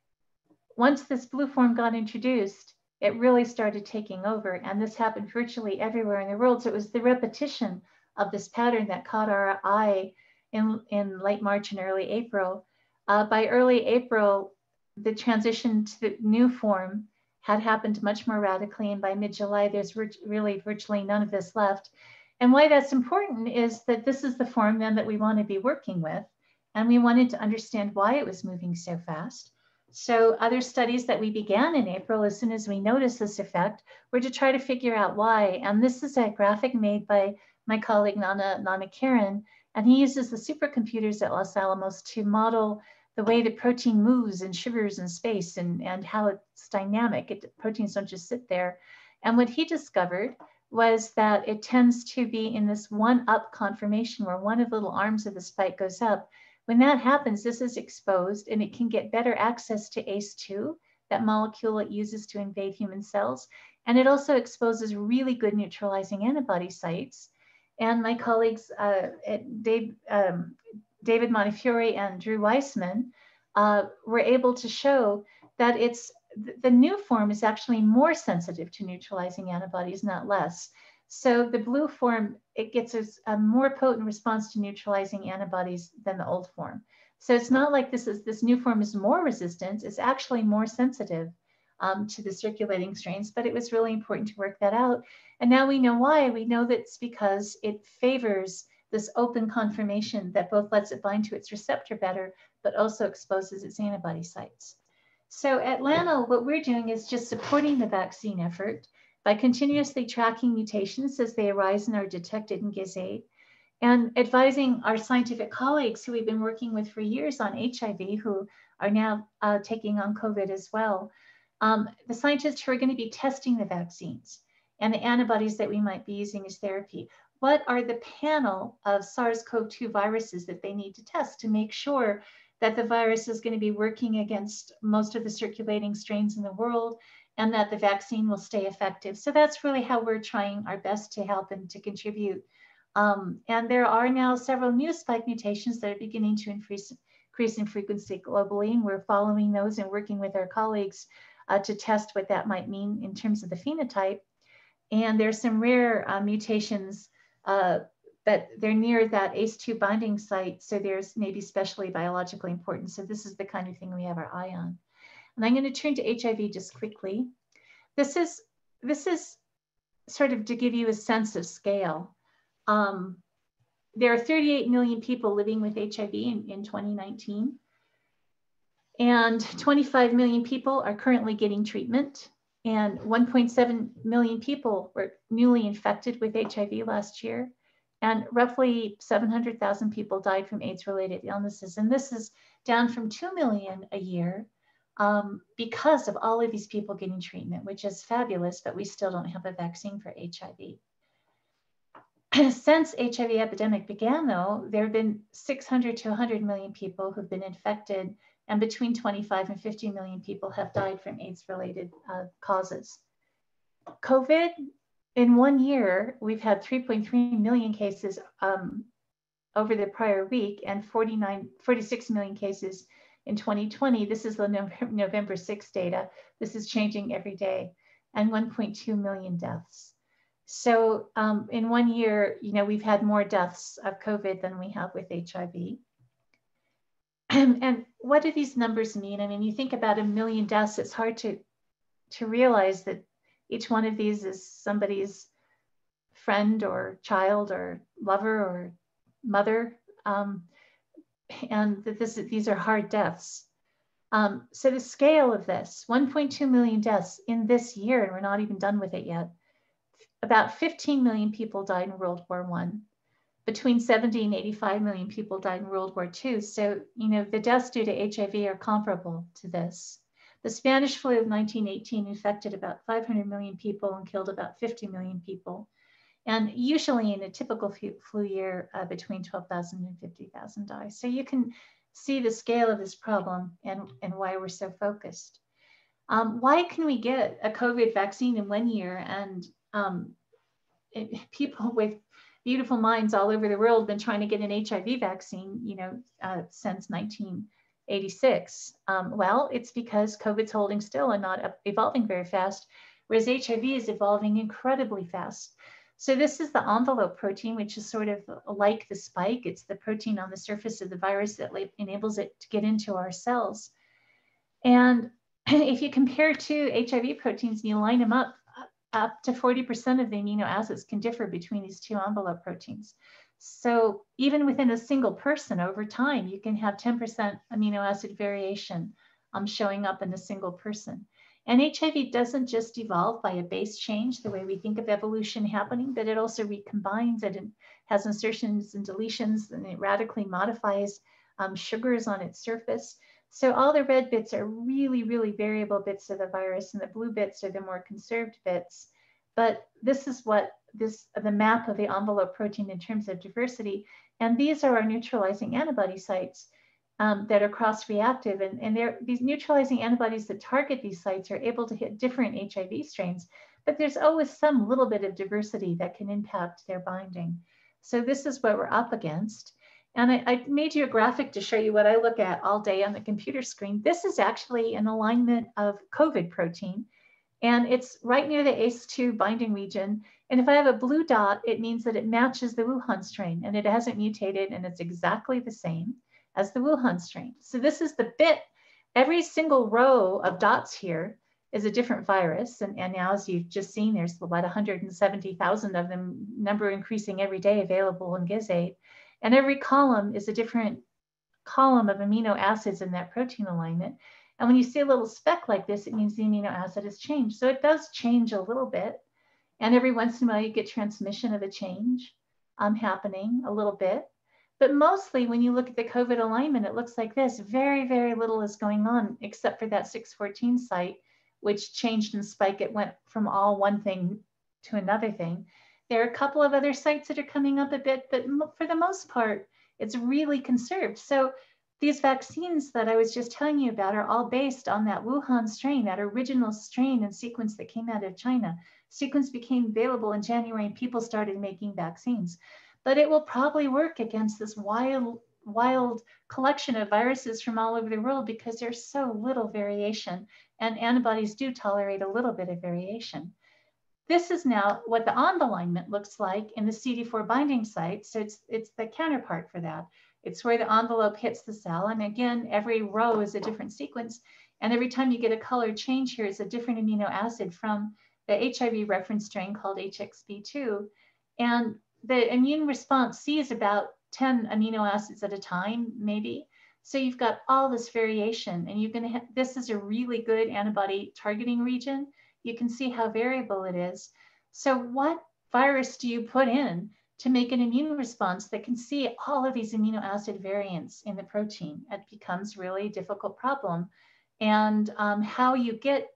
Once this blue form got introduced, it really started taking over. And this happened virtually everywhere in the world. So it was the repetition of this pattern that caught our eye in, in late March and early April. Uh, by early April, the transition to the new form had happened much more radically. And by mid-July, there's really virtually none of this left. And why that's important is that this is the form then that we want to be working with. And we wanted to understand why it was moving so fast. So other studies that we began in April, as soon as we noticed this effect, were to try to figure out why. And this is a graphic made by my colleague, Nana, Nana Karan, and he uses the supercomputers at Los Alamos to model the way the protein moves and shivers in space and, and how it's dynamic. It, proteins don't just sit there. And what he discovered was that it tends to be in this one up conformation where one of the little arms of the spike goes up. When that happens, this is exposed and it can get better access to A C E two, that molecule it uses to invade human cells. And it also exposes really good neutralizing antibody sites. And my colleagues, uh, at Dave, um, David Montefiore and Drew Weissman uh, were able to show that it's the new form is actually more sensitive to neutralizing antibodies, not less. So the blue form, it gets a, a more potent response to neutralizing antibodies than the old form. So it's not like this is this new form is more resistant, it's actually more sensitive um, to the circulating strains, but it was really important to work that out. And now we know why. We know that it's because it favors this open conformation that both lets it bind to its receptor better, but also exposes its antibody sites. So at L A N O, what we're doing is just supporting the vaccine effort by continuously tracking mutations as they arise and are detected in GISAID, and advising our scientific colleagues who we've been working with for years on H I V, who are now uh, taking on COVID as well, um, the scientists who are going to be testing the vaccines and the antibodies that we might be using as therapy. What are the panel of SARS CoV two viruses that they need to test to make sure that the virus is going to be working against most of the circulating strains in the world and that the vaccine will stay effective? So that's really how we're trying our best to help and to contribute. Um, and there are now several new spike mutations that are beginning to increase, increase in frequency globally, and we're following those and working with our colleagues uh, to test what that might mean in terms of the phenotype. And there's some rare uh, mutations uh, but they're near that A C E two binding site, so there's maybe specially biologically important. So this is the kind of thing we have our eye on. And I'm going to turn to H I V just quickly. This is, this is sort of to give you a sense of scale. Um, there are thirty-eight million people living with H I V in, in twenty nineteen. And twenty-five million people are currently getting treatment. And one point seven million people were newly infected with H I V last year. And roughly seven hundred thousand people died from AIDS-related illnesses. And this is down from two million a year um, because of all of these people getting treatment, which is fabulous, but we still don't have a vaccine for H I V. Since H I V epidemic began, though, there have been six hundred to one hundred million people who've been infected, and between twenty-five and fifty million people have died from AIDS-related uh, causes. COVID, in one year, we've had three point three million cases um, over the prior week and forty-nine, forty-six million cases in twenty twenty. This is the November sixth data. This is changing every day, and one point two million deaths. So um, in one year, you know, we've had more deaths of COVID than we have with H I V. And, and what do these numbers mean? I mean, you think about a million deaths, it's hard to, to realize that each one of these is somebody's friend or child or lover or mother. Um, and that this, these are hard deaths. Um, so the scale of this, one point two million deaths in this year, and we're not even done with it yet. About fifteen million people died in World War One. Between seventy and eighty-five million people died in World War Two. So, you know, the deaths due to H I V are comparable to this. The Spanish flu of nineteen eighteen infected about five hundred million people and killed about fifty million people. And usually in a typical flu year, uh, between twelve thousand and fifty thousand die. So you can see the scale of this problem and, and why we're so focused. Um, why can we get a COVID vaccine in one year and um, it, people with beautiful minds all over the world have been trying to get an H I V vaccine, you know, uh, since nineteen eighty-six? Um, well, it's because COVID's holding still and not evolving very fast, whereas H I V is evolving incredibly fast. So this is the envelope protein, which is sort of like the spike. It's the protein on the surface of the virus that enables it to get into our cells. And if you compare two H I V proteins and you line them up, up to forty percent of the amino acids can differ between these two envelope proteins. So even within a single person over time, you can have ten percent amino acid variation um, showing up in a single person. And H I V doesn't just evolve by a base change, the way we think of evolution happening, but it also recombines and it has insertions and deletions, and it radically modifies um, sugars on its surface. So all the red bits are really, really variable bits of the virus, and the blue bits are the more conserved bits. But this is what this, the map of the envelope protein in terms of diversity. And these are our neutralizing antibody sites um, that are cross-reactive. And, and they're, these neutralizing antibodies that target these sites are able to hit different H I V strains, but there's always some little bit of diversity that can impact their binding. So this is what we're up against. And I, I made you a graphic to show you what I look at all day on the computer screen. This is actually an alignment of COVID protein, and it's right near the A C E two binding region. And if I have a blue dot, it means that it matches the Wuhan strain and it hasn't mutated, and it's exactly the same as the Wuhan strain. So this is the bit, every single row of dots here is a different virus. And, and now, as you've just seen, there's about one hundred seventy thousand of them, number increasing every day, available in GISAID. And every column is a different column of amino acids in that protein alignment. And when you see a little speck like this, it means the amino acid has changed. So it does change a little bit. And every once in a while, you get transmission of a change um, happening a little bit. But mostly when you look at the COVID alignment, it looks like this. Very, very little is going on except for that six fourteen site, which changed and spiked. It went from all one thing to another thing. There are a couple of other sites that are coming up a bit, but for the most part, it's really conserved. So these vaccines that I was just telling you about are all based on that Wuhan strain, that original strain and sequence that came out of China. Sequence became available in January and people started making vaccines. But it will probably work against this wild, wild collection of viruses from all over the world because there's so little variation, and antibodies do tolerate a little bit of variation. This is now what the on alignment looks like in the C D four binding site. So it's, it's the counterpart for that. It's where the envelope hits the cell. And again, every row is a different sequence. And every time you get a color change here, it's a different amino acid from the H I V reference strain called H X B two. And the immune response sees about ten amino acids at a time, maybe. So you've got all this variation, and you're gonna have, this is a really good antibody targeting region. You can see how variable it is. So what virus do you put in to make an immune response that can see all of these amino acid variants in the protein? It becomes really a difficult problem. And um, how you get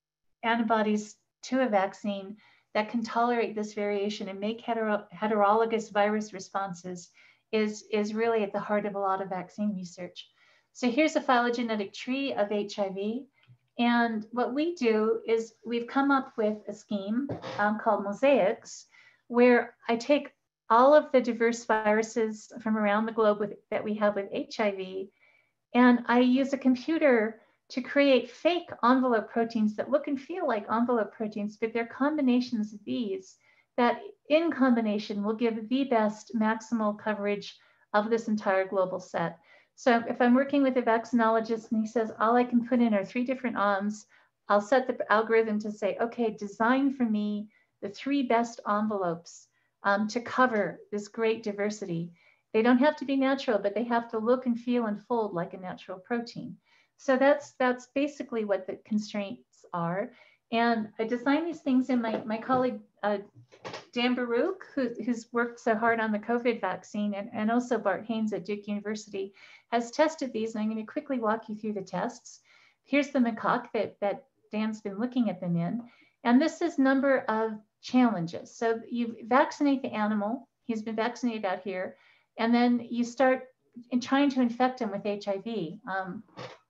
antibodies to a vaccine that can tolerate this variation and make hetero heterologous virus responses is, is really at the heart of a lot of vaccine research. So here's a phylogenetic tree of H I V. And what we do is we've come up with a scheme um, called mosaics, where I take all of the diverse viruses from around the globe with, that we have with H I V, and I use a computer to create fake envelope proteins that look and feel like envelope proteins, but they're combinations of these that in combination will give the best maximal coverage of this entire global set. So if I'm working with a vaccinologist and he says, all I can put in are three different arms, I'll set the algorithm to say, okay, design for me the three best envelopes um, to cover this great diversity. They don't have to be natural, but they have to look and feel and fold like a natural protein. So that's, that's basically what the constraints are. And I designed these things, and my, my colleague, uh, Dan Baruch, who, who's worked so hard on the COVID vaccine, and, and also Bart Haynes at Duke University, has tested these. And I'm going to quickly walk you through the tests. here's the macaque that, that Dan's been looking at them in. And this is number of challenges. So you vaccinate the animal, he's been vaccinated out here, and then you start in trying to infect him with H I V. Um,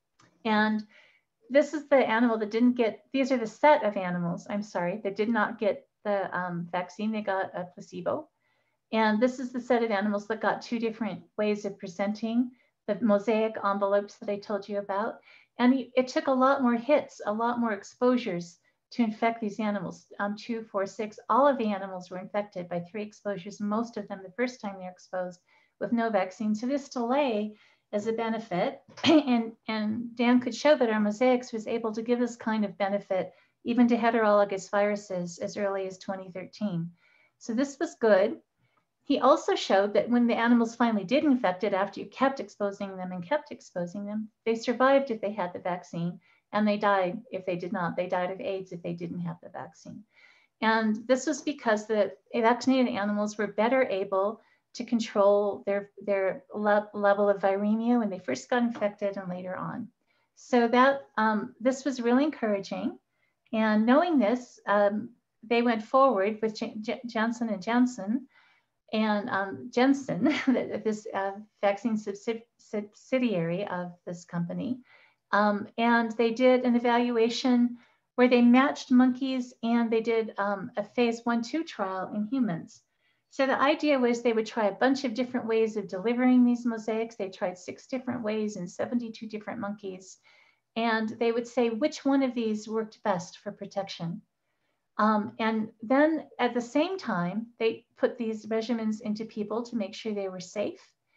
and this is the animal that didn't get, these are the set of animals, I'm sorry, that did not get the um, vaccine, they got a placebo. And this is the set of animals that got two different ways of presenting, the mosaic envelopes that I told you about. And it took a lot more hits, a lot more exposures to infect these animals. Um, two, four, six, all of the animals were infected by three exposures, most of them the first time they're exposed with no vaccine. So this delay is a benefit. and, and Dan could show that our mosaics was able to give this kind of benefit even to heterologous viruses as early as twenty thirteen. So this was good. He also showed that when the animals finally did infect it, after you kept exposing them and kept exposing them, they survived if they had the vaccine, and they died if they did not. They died of AIDS if they didn't have the vaccine. And this was because the vaccinated animals were better able to control their, their le level of viremia when they first got infected and later on. So that um, this was really encouraging. And knowing this, um, they went forward with J J Janssen and Janssen and um, Jensen, this uh, vaccine subsidi subsidiary of this company. Um, and they did an evaluation where they matched monkeys and they did um, a phase one, two trial in humans. So the idea was they would try a bunch of different ways of delivering these mosaics. They tried six different ways in seventy-two different monkeys. And they would say which one of these worked best for protection. Um, and then at the same time, they put these regimens into people to make sure they were safe.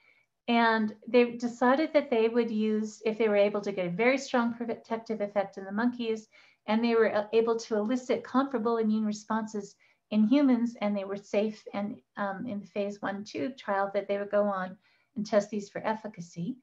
And they decided that they would use, if they were able to get a very strong protective effect in the monkeys, and they were able to elicit comparable immune responses in humans, and they were safe, and um, in the phase one, two trial, that they would go on and test these for efficacy.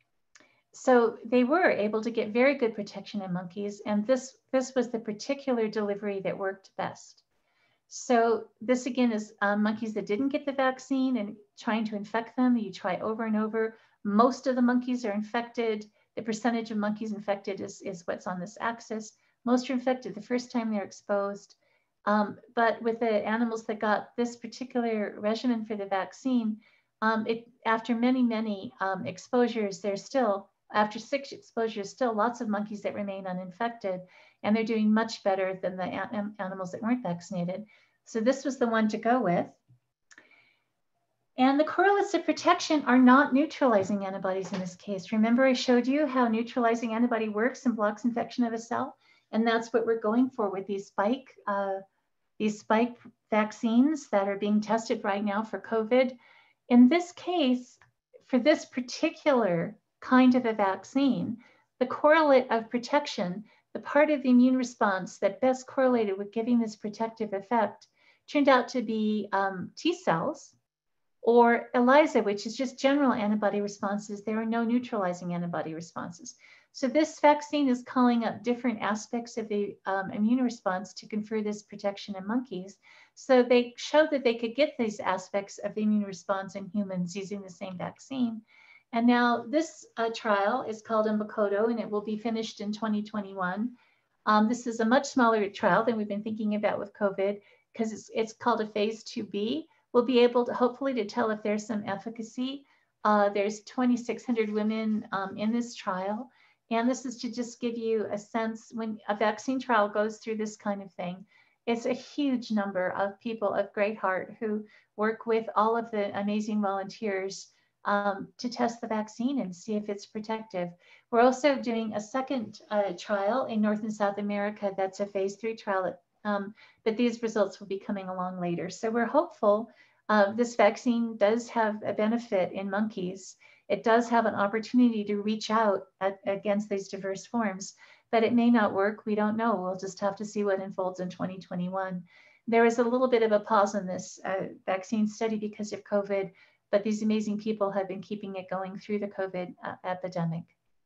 So they were able to get very good protection in monkeys, and this, this was the particular delivery that worked best. So this again is um, monkeys that didn't get the vaccine and trying to infect them. You try over and over. Most of the monkeys are infected. The percentage of monkeys infected is, is what's on this axis. Most are infected the first time they're exposed. Um, but with the animals that got this particular regimen for the vaccine, um, it, after many, many um, exposures, there's still, after six exposures, still lots of monkeys that remain uninfected, and they're doing much better than the an animals that weren't vaccinated. So this was the one to go with. And the correlates of protection are not neutralizing antibodies in this case. Remember, I showed you how neutralizing antibody works and blocks infection of a cell, and that's what we're going for with these spike, uh, these spike vaccines that are being tested right now for COVID. In this case, for this particular kind of a vaccine, the correlate of protection, the part of the immune response that best correlated with giving this protective effect, turned out to be um, T cells, or ELISA, which is just general antibody responses. There are no neutralizing antibody responses. So this vaccine is calling up different aspects of the um, immune response to confer this protection in monkeys. So they showed that they could get these aspects of the immune response in humans using the same vaccine. And now this uh, trial is called Imbokodo, and it will be finished in twenty twenty-one. Um, this is a much smaller trial than we've been thinking about with COVID, because it's, it's called a phase two B. We'll be able to hopefully to tell if there's some efficacy. Uh, there's twenty-six hundred women um, in this trial. And this is to just give you a sense, when a vaccine trial goes through this kind of thing, it's a huge number of people of great heart who work with all of the amazing volunteers um, to test the vaccine and see if it's protective. We're also doing a second uh, trial in North and South America. That's a phase three trial, um, but these results will be coming along later. So we're hopeful uh, this vaccine does have a benefit in monkeys. It does have an opportunity to reach out at, against these diverse forms, but it may not work. We don't know. We'll just have to see what unfolds in twenty twenty-one. There was a little bit of a pause in this uh, vaccine study because of COVID, but these amazing people have been keeping it going through the COVID uh, epidemic.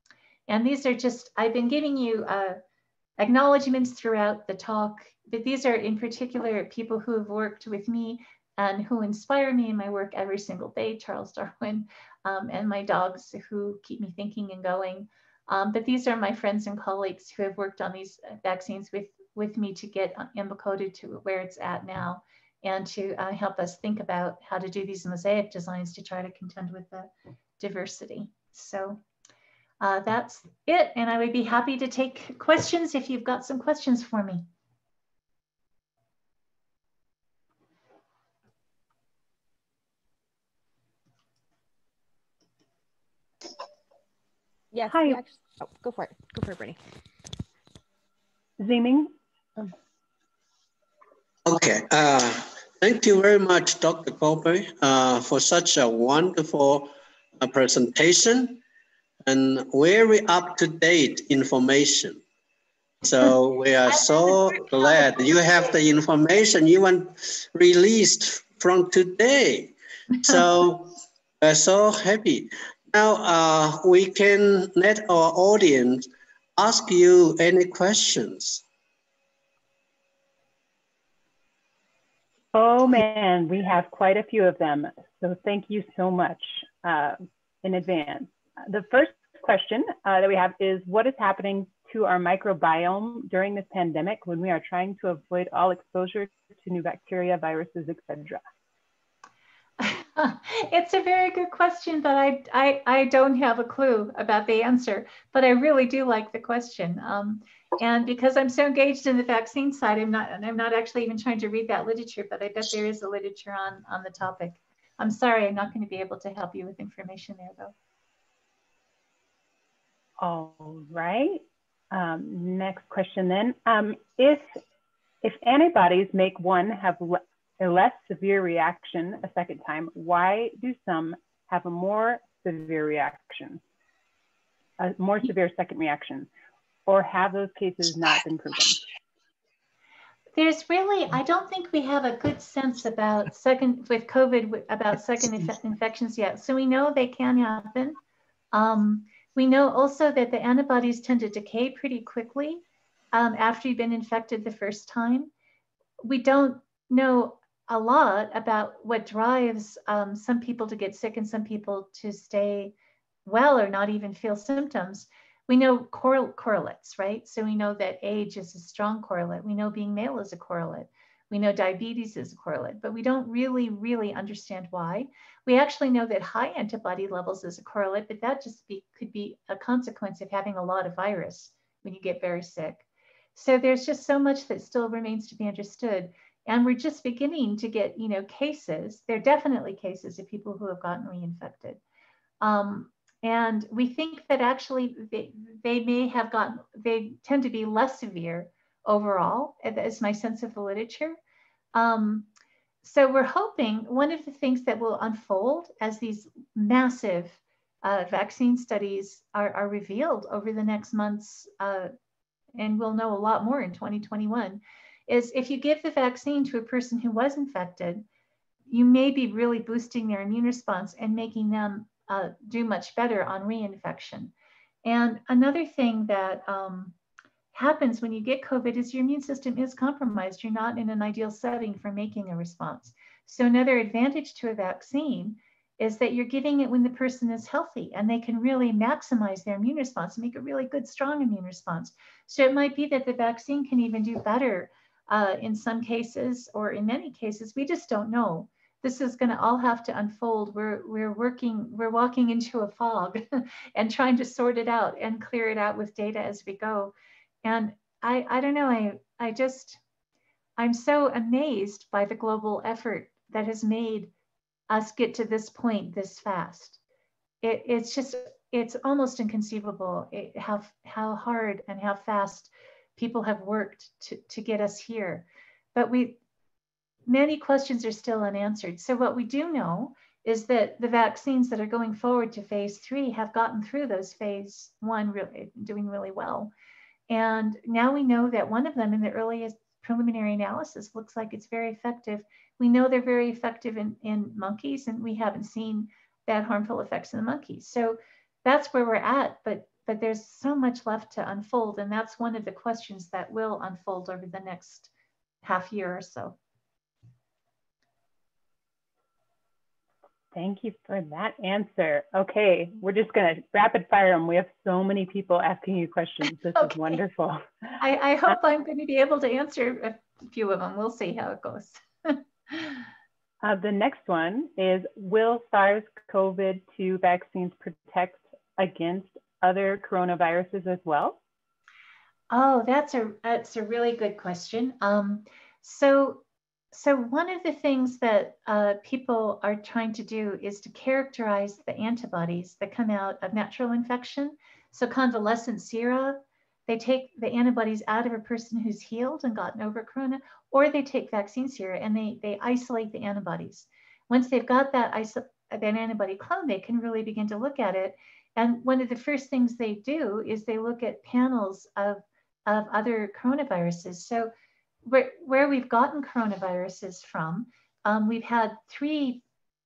And these are just, I've been giving you uh, acknowledgements throughout the talk, but these are in particular people who have worked with me and who inspire me in my work every single day, Charles Darwin, um, and my dogs who keep me thinking and going. Um, but these are my friends and colleagues who have worked on these vaccines with, with me to get Imbokodo to where it's at now, and to uh, help us think about how to do these mosaic designs to try to contend with the diversity. So uh, that's it. And I would be happy to take questions if you've got some questions for me. Yes. Hi. Actually, oh, go for it. Go for it, Brittany. Ziming. Oh. Okay. Uh, thank you very much, Doctor Colby, uh, for such a wonderful uh, presentation and very up-to-date information. So we are so glad you have the information even released from today. So we're so happy. Now uh, we can let our audience ask you any questions. Oh man, we have quite a few of them. So thank you so much uh, in advance. The first question uh, that we have is, what is happening to our microbiome during this pandemic when we are trying to avoid all exposure to new bacteria, viruses, et cetera? It's a very good question, but I, I, I don't have a clue about the answer, but I really do like the question. Um, and because I'm so engaged in the vaccine side, I'm not, I'm not actually even trying to read that literature, but I bet there is a literature on, on the topic. I'm sorry, I'm not going to be able to help you with information there though. All right. Um, next question then. Um, if, if antibodies make one have le a less severe reaction a second time, why do some have a more severe reaction, a more severe second reaction, or have those cases not been proven? There's really, I don't think we have a good sense about second, with COVID, about second inf infections yet. So we know they can happen. Um, we know also that the antibodies tend to decay pretty quickly um, after you've been infected the first time. We don't know a lot about what drives um, some people to get sick and some people to stay well or not even feel symptoms. We know correl correlates, right? So we know that age is a strong correlate. We know being male is a correlate. We know diabetes is a correlate, but we don't really, really understand why. We actually know that high antibody levels is a correlate, but that just be, could be a consequence of having a lot of virus when you get very sick. So there's just so much that still remains to be understood. And we're just beginning to get, you know, cases. There are definitely cases of people who have gotten reinfected. Um, and we think that actually they, they may have gotten, they tend to be less severe overall, is my sense of the literature. Um, so we're hoping one of the things that will unfold as these massive uh, vaccine studies are, are revealed over the next months, uh, and we'll know a lot more in twenty twenty-one, is if you give the vaccine to a person who was infected, you may be really boosting their immune response and making them uh, do much better on reinfection. And another thing that um, happens when you get COVID is your immune system is compromised. You're not in an ideal setting for making a response. So another advantage to a vaccine is that you're giving it when the person is healthy and they can really maximize their immune response and make a really good, strong immune response. So it might be that the vaccine can even do better uh, in some cases, or in many cases, we just don't know. This is going to all have to unfold. We're, we're working, we're walking into a fog and trying to sort it out and clear it out with data as we go. And I, I don't know, I, I just, I'm so amazed by the global effort that has made us get to this point this fast. It, it's just, it's almost inconceivable it, how, how hard and how fast people have worked to, to get us here. But we, many questions are still unanswered. So what we do know is that the vaccines that are going forward to phase three have gotten through those phase one, really doing really well. And now we know that one of them in the earliest preliminary analysis looks like it's very effective. We know they're very effective in, in monkeys, and we haven't seen bad harmful effects in the monkeys. So that's where we're at, but, but there's so much left to unfold. And that's one of the questions that will unfold over the next half year or so. Thank you for that answer. Okay, we're just gonna rapid fire them. We have so many people asking you questions. This okay. is wonderful. I, I hope I'm going to be able to answer a few of them. We'll see how it goes. uh, the next one is, will SARS CoV two vaccines protect against other coronaviruses as well? Oh, that's a, that's a really good question. Um, so, so one of the things that uh, people are trying to do is to characterize the antibodies that come out of natural infection. So convalescent sera, they take the antibodies out of a person who's healed and gotten over corona, or they take vaccine sera and they, they isolate the antibodies. Once they've got that, iso that antibody clone, they can really begin to look at it. And one of the first things they do is they look at panels of, of other coronaviruses. So where, where we've gotten coronaviruses from, um, we've had three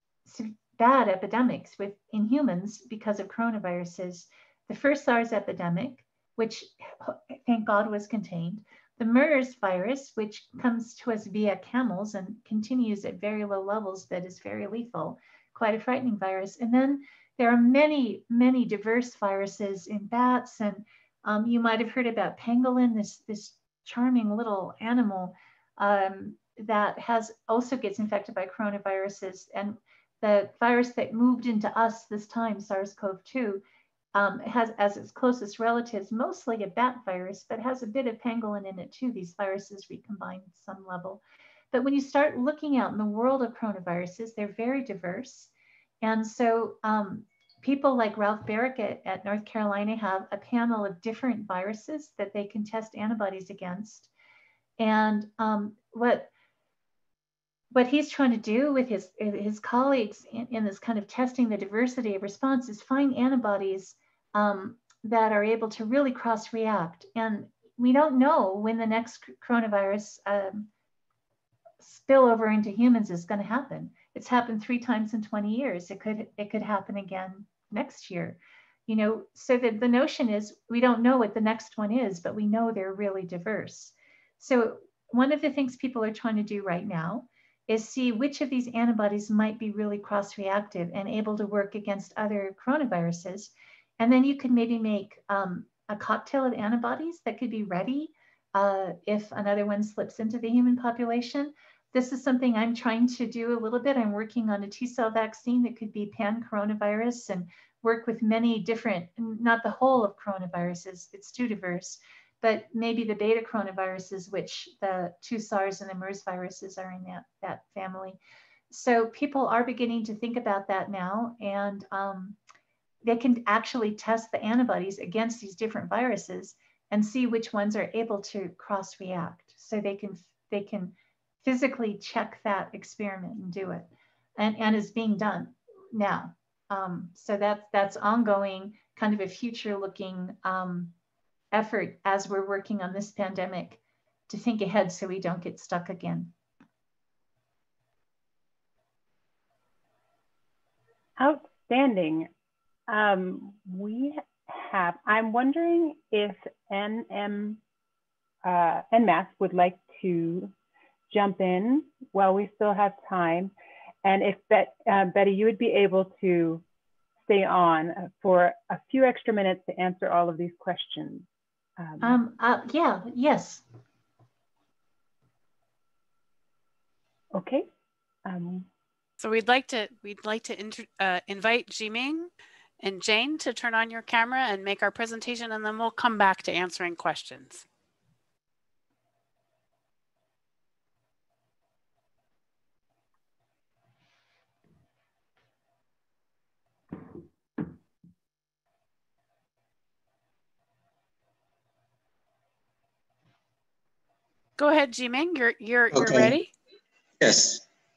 bad epidemics with, in humans because of coronaviruses. The first SARS epidemic, which thank God was contained. The MERS virus, which comes to us via camels and continues at very low levels, that is very lethal, quite a frightening virus. And then there are many, many diverse viruses in bats. And um, you might have heard about pangolin, this, this charming little animal um, that has also gets infected by coronaviruses. And the virus that moved into us this time, SARS CoV two, um, has as its closest relatives, mostly a bat virus, but has a bit of pangolin in it too. These viruses recombine at some level. But when you start looking out in the world of coronaviruses, they're very diverse. And so um, people like Ralph Barrick at, at North Carolina have a panel of different viruses that they can test antibodies against. And um, what, what he's trying to do with his, his colleagues in, in this kind of testing the diversity of response is find antibodies um, that are able to really cross-react. And we don't know when the next coronavirus um, spillover into humans is going to happen. It's happened three times in twenty years. It could, it could happen again next year. You know, so that the notion is we don't know what the next one is, but we know they're really diverse. So one of the things people are trying to do right now is see which of these antibodies might be really cross-reactive and able to work against other coronaviruses. And then you could maybe make um, a cocktail of antibodies that could be ready uh, if another one slips into the human population. This is something I'm trying to do a little bit. I'm working on a T-cell vaccine that could be pan-coronavirus and work with many different, not the whole of coronaviruses, it's too diverse, but maybe the beta coronaviruses, which the two SARS and the MERS viruses are in that, that family. So people are beginning to think about that now, and um, they can actually test the antibodies against these different viruses and see which ones are able to cross-react. So they can, they can physically check that experiment and do it. And, and it's being done now. Um, so that's, that's ongoing, kind of a future-looking um, effort as we're working on this pandemic to think ahead so we don't get stuck again. Outstanding. Um, we have, I'm wondering if N M, uh, N M A S would like to jump in while we still have time. And if Bet, uh, Betty, you would be able to stay on for a few extra minutes to answer all of these questions. Um, um, uh, yeah, yes. Okay. Um, so we'd like to we'd like to inter, uh, invite Jiming and Jane to turn on your camera and make our presentation, and then we'll come back to answering questions. Go ahead, Jiming. You're you're okay. You're ready? Yes.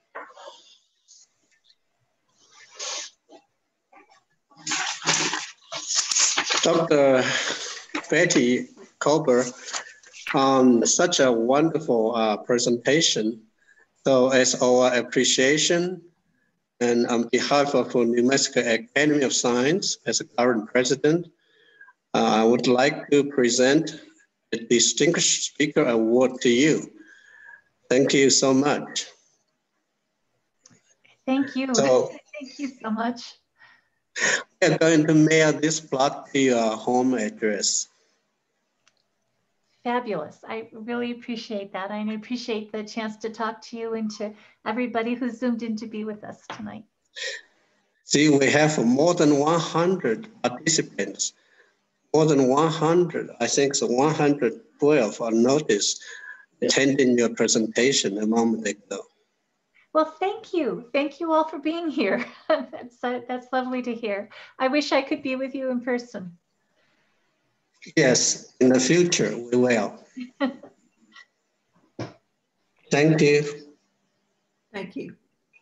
Doctor Betty Kober, um, such a wonderful uh, presentation. So as our appreciation and on behalf of the New Mexico Academy of Science as a current president, uh, I would like to present a Distinguished Speaker Award to you. Thank you so much. Thank you. So, Thank you so much. We're going to mail this plot to your home address. Fabulous. I really appreciate that. I appreciate the chance to talk to you and to everybody who zoomed in to be with us tonight. See, we have more than one hundred participants, more than one hundred, I think so one hundred twelve are noticed attending your presentation a moment ago. Well, thank you. Thank you all for being here. that's, uh, that's lovely to hear. I wish I could be with you in person. Yes, in the future, we will. Thank you. Thank you.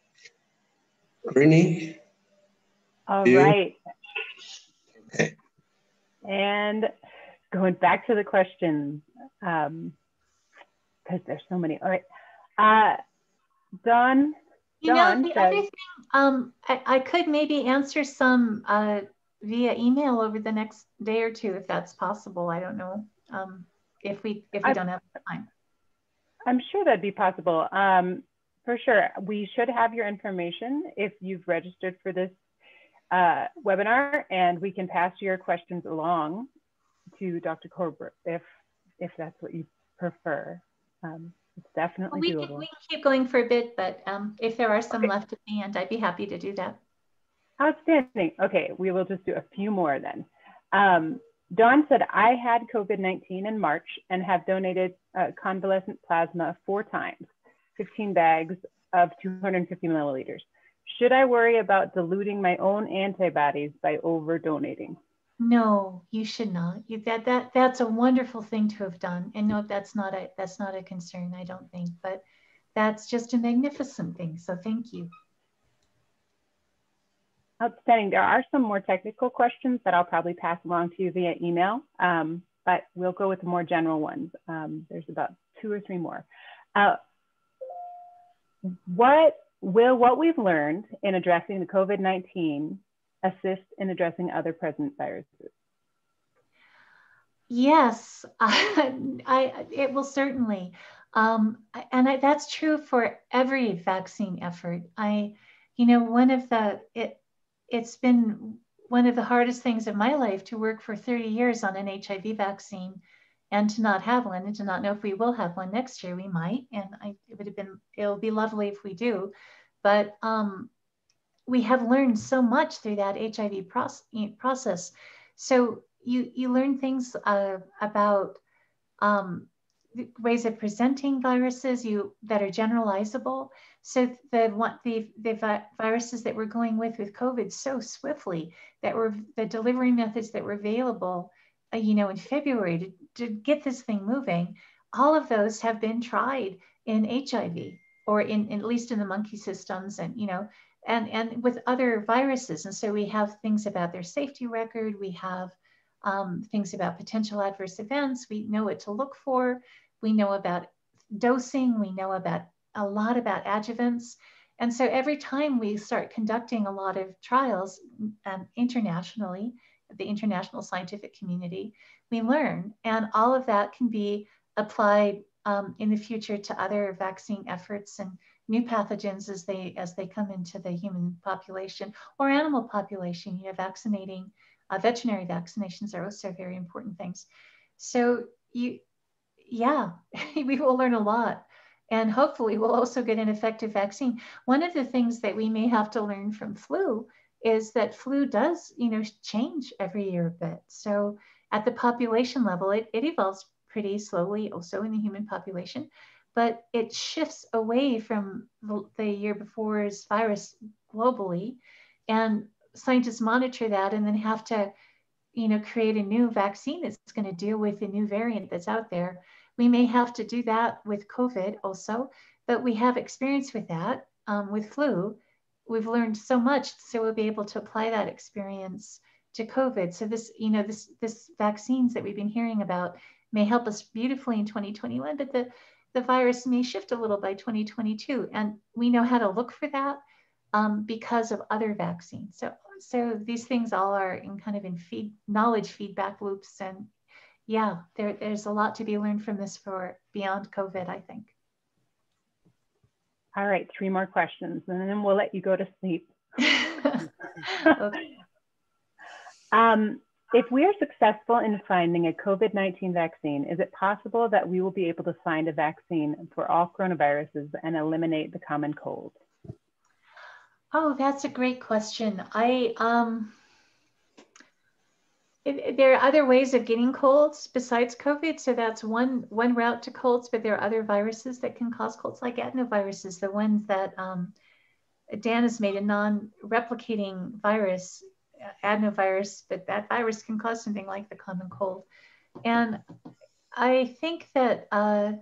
Rini? All you? right. Okay. And going back to the questions, um, because there's so many. All right. Uh, Dawn, You Dawn know, the says, other thing, um, I, I could maybe answer some uh, via email over the next day or two, if that's possible. I don't know um, if we if we I, don't have time. I'm sure that'd be possible. Um, for sure. We should have your information if you've registered for this uh, webinar, and we can pass your questions along to Doctor Corbett if, if that's what you prefer. Um, it's definitely we doable. Can, we can keep going for a bit, but um, if there are some okay. left at the end, I'd be happy to do that. Outstanding. Okay, we will just do a few more then. Um, Dawn said, I had COVID nineteen in March and have donated uh, convalescent plasma four times, fifteen bags of two hundred fifty milliliters. Should I worry about diluting my own antibodies by over donating? No, you should not. You, that that that's a wonderful thing to have done, and no, that's not a that's not a concern, I don't think. But that's just a magnificent thing. So thank you. Outstanding. There are some more technical questions that I'll probably pass along to you via email, um, but we'll go with the more general ones. Um, there's about two or three more. Uh, what will what we've learned in addressing the COVID nineteen assist in addressing other present viruses? Yes, I, I it will certainly, um, and I, that's true for every vaccine effort. I, you know, one of the it. It's been one of the hardest things in my life to work for thirty years on an H I V vaccine and to not have one and to not know if we will have one next year. We might, and I, it would have been, it'll be lovely if we do. But um, we have learned so much through that H I V process. So you, you learn things uh, about um, ways of presenting viruses you that are generalizable. So the what the the vi viruses that we're going with with COVID so swiftly, that were the delivery methods that were available, uh, you know, in February to, to get this thing moving, all of those have been tried in H I V or in, in at least in the monkey systems, and you know, and and with other viruses. And so we have things about their safety record. We have um, things about potential adverse events. We know what to look for. We know about dosing. We know about a lot about adjuvants. And so every time we start conducting a lot of trials um, internationally, the international scientific community, we learn. And all of that can be applied um, in the future to other vaccine efforts and new pathogens as they, as they come into the human population or animal population. You know, vaccinating, uh, veterinary vaccinations are also very important things. So you, yeah, we will learn a lot. And hopefully we'll also get an effective vaccine. One of the things that we may have to learn from flu is that flu does, you know, change every year a bit. So at the population level, it, it evolves pretty slowly also in the human population, but it shifts away from the, the year before's virus globally. And scientists monitor that and then have to, you know, create a new vaccine that's going to deal with the new variant that's out there. We may have to do that with COVID also, but we have experience with that um, with flu. We've learned so much, so we'll be able to apply that experience to COVID. So this, you know, this, this vaccines that we've been hearing about may help us beautifully in twenty twenty-one, but the, the virus may shift a little by twenty twenty-two. And we know how to look for that um, because of other vaccines. So, so these things all are in kind of in feed, knowledge feedback loops, and yeah, there, there's a lot to be learned from this for beyond COVID, I think. All right, three more questions, and then we'll let you go to sleep. Okay. um, if we are successful in finding a COVID nineteen vaccine, is it possible that we will be able to find a vaccine for all coronaviruses and eliminate the common cold? Oh, that's a great question. I um, it, it- there are other ways of getting colds besides COVID, so that's one one route to colds. But there are other viruses that can cause colds, like adenoviruses, the ones that um, Dan has made a non-replicating virus, adenovirus, but that virus can cause something like the common cold. And I think that uh,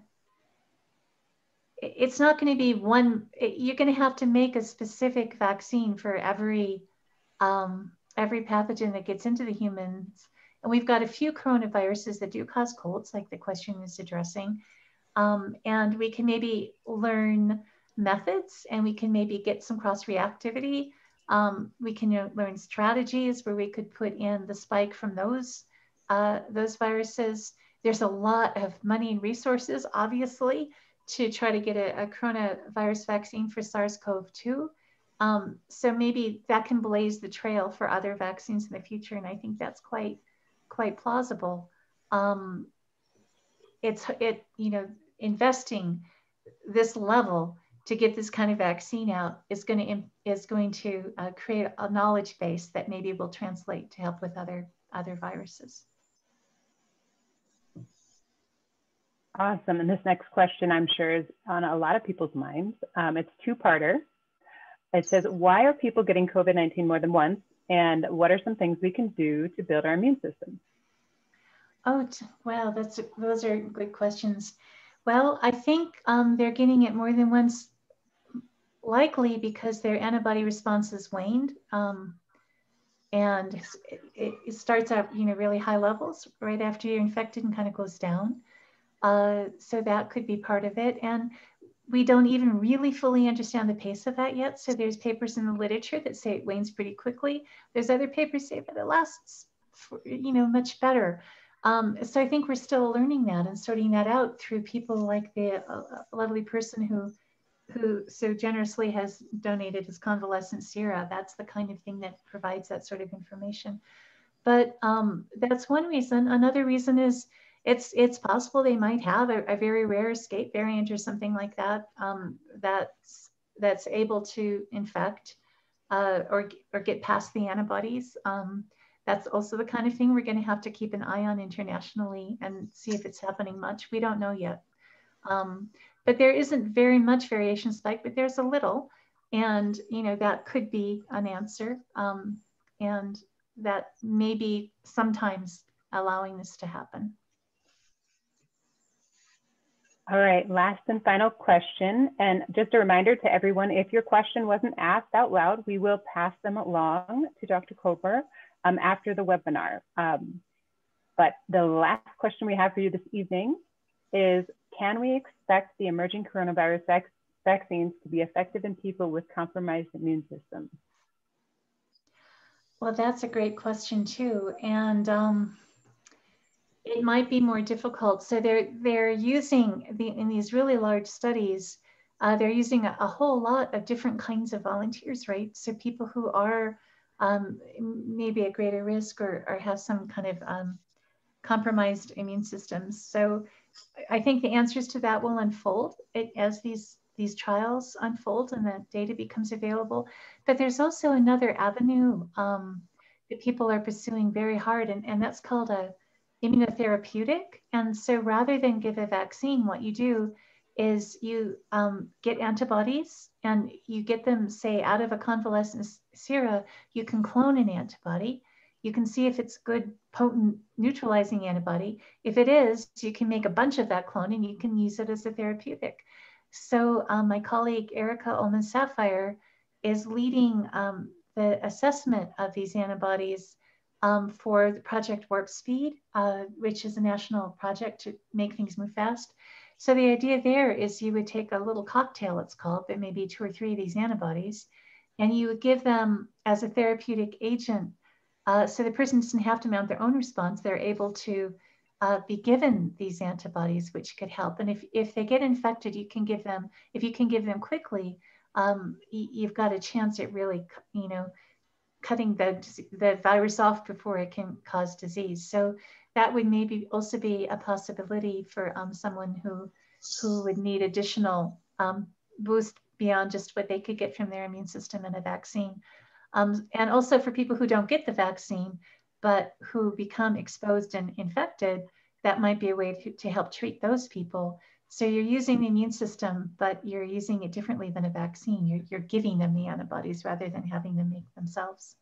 it's not going to be one, you're going to have to make a specific vaccine for every, um, every pathogen that gets into the humans. And we've got a few coronaviruses that do cause colds, like the question is addressing. Um, and we can maybe learn methods, and we can maybe get some cross-reactivity. Um, we can, you know, learn strategies where we could put in the spike from those, uh, those viruses. There's a lot of money and resources, obviously, to try to get a, a coronavirus vaccine for SARS CoV two. Um, so maybe that can blaze the trail for other vaccines in the future. And I think that's quite, quite plausible. Um, it's, it, you know, investing this level to get this kind of vaccine out is going to, is going to uh, create a knowledge base that maybe will translate to help with other, other viruses. Awesome. And this next question, I'm sure, is on a lot of people's minds. Um, it's two-parter. It says, why are people getting COVID nineteen more than once? And what are some things we can do to build our immune system? Oh, wow, that's, those are good questions. Well, I think um, they're getting it more than once, likely because their antibody responses waned. Um, and it, it starts out, you know, really high levels right after you're infected and kind of goes down. Uh, so that could be part of it. And we don't even really fully understand the pace of that yet. So there's papers in the literature that say it wanes pretty quickly. There's other papers say that it lasts, for, you know, much better. Um, so I think we're still learning that and sorting that out through people like the uh, lovely person who, who so generously has donated his convalescent sera. That's the kind of thing that provides that sort of information. But um, that's one reason. Another reason is it's it's possible they might have a, a very rare escape variant or something like that um, that's that's able to infect uh, or or get past the antibodies. Um, that's also the kind of thing we're going to have to keep an eye on internationally and see if it's happening much. We don't know yet. Um, but there isn't very much variation spike, but there's a little, and you know that could be an answer, um, and that may be sometimes allowing this to happen. All right, last and final question. And just a reminder to everyone, if your question wasn't asked out loud, we will pass them along to Doctor Koper um, after the webinar. Um, but the last question we have for you this evening is, can we expect the emerging coronavirus vac vaccines to be effective in people with compromised immune systems? Well, that's a great question too. And um, it might be more difficult. So they're they're using the in these really large studies, uh, they're using a, a whole lot of different kinds of volunteers, right? So people who are um, maybe at greater risk or, or have some kind of um, compromised immune systems. So I think the answers to that will unfold it, as these these trials unfold and the data becomes available. But there's also another avenue um, that people are pursuing very hard, and, and that's called a immunotherapeutic. And so rather than give a vaccine, what you do is you um, get antibodies, and you get them, say, out of a convalescent sera. You can clone an antibody. You can see if it's good, potent neutralizing antibody. If it is, you can make a bunch of that clone and you can use it as a therapeutic. So um, my colleague Erica Ullman Sapphire is leading um, the assessment of these antibodies um, for the Project Warp Speed, uh, which is a national project to make things move fast. So the idea there is you would take a little cocktail, it's called, but maybe two or three of these antibodies, and you would give them as a therapeutic agent. Uh, so the person doesn't have to mount their own response. They're able to uh, be given these antibodies, which could help. And if, if they get infected, you can give them, if you can give them quickly, um, you've got a chance at really, you know, cutting the, the virus off before it can cause disease. So that would maybe also be a possibility for um, someone who, who would need additional um, boost beyond just what they could get from their immune system in a vaccine. Um, and also for people who don't get the vaccine, but who become exposed and infected, that might be a way to, to help treat those people. So you're using the immune system, but you're using it differently than a vaccine. You're, you're giving them the antibodies rather than having them make themselves.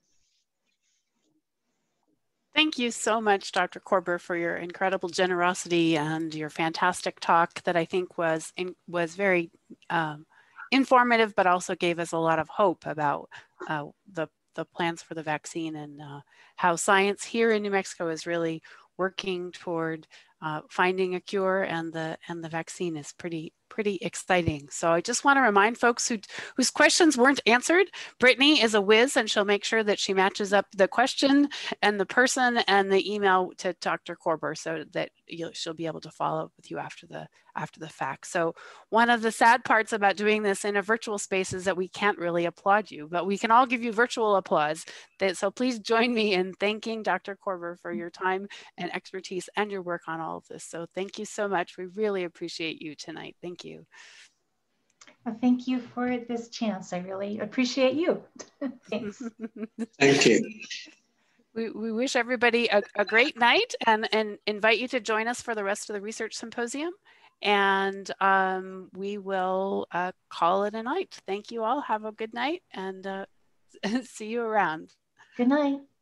Thank you so much, Doctor Korber, for your incredible generosity and your fantastic talk that I think was in, was very um, informative, but also gave us a lot of hope about uh, the, the plans for the vaccine and uh, how science here in New Mexico is really working toward uh, finding a cure, and the and the vaccine is pretty pretty exciting. So I just want to remind folks who whose questions weren't answered, Brittany is a whiz and she'll make sure that she matches up the question and the person and the email to Doctor Korber so that you'll, she'll be able to follow up with you after the after the fact. So one of the sad parts about doing this in a virtual space is that we can't really applaud you, but we can all give you virtual applause. That, so please join me in thanking Doctor Korber for your time and expertise and your work on all of this. So thank you so much. We really appreciate you tonight. Thank you. Well, thank you for this chance. I really appreciate you. Thanks. Thank you. We, we wish everybody a, a great night and, and invite you to join us for the rest of the research symposium. And um, we will uh, call it a night. Thank you all. Have a good night and uh, see you around. Good night.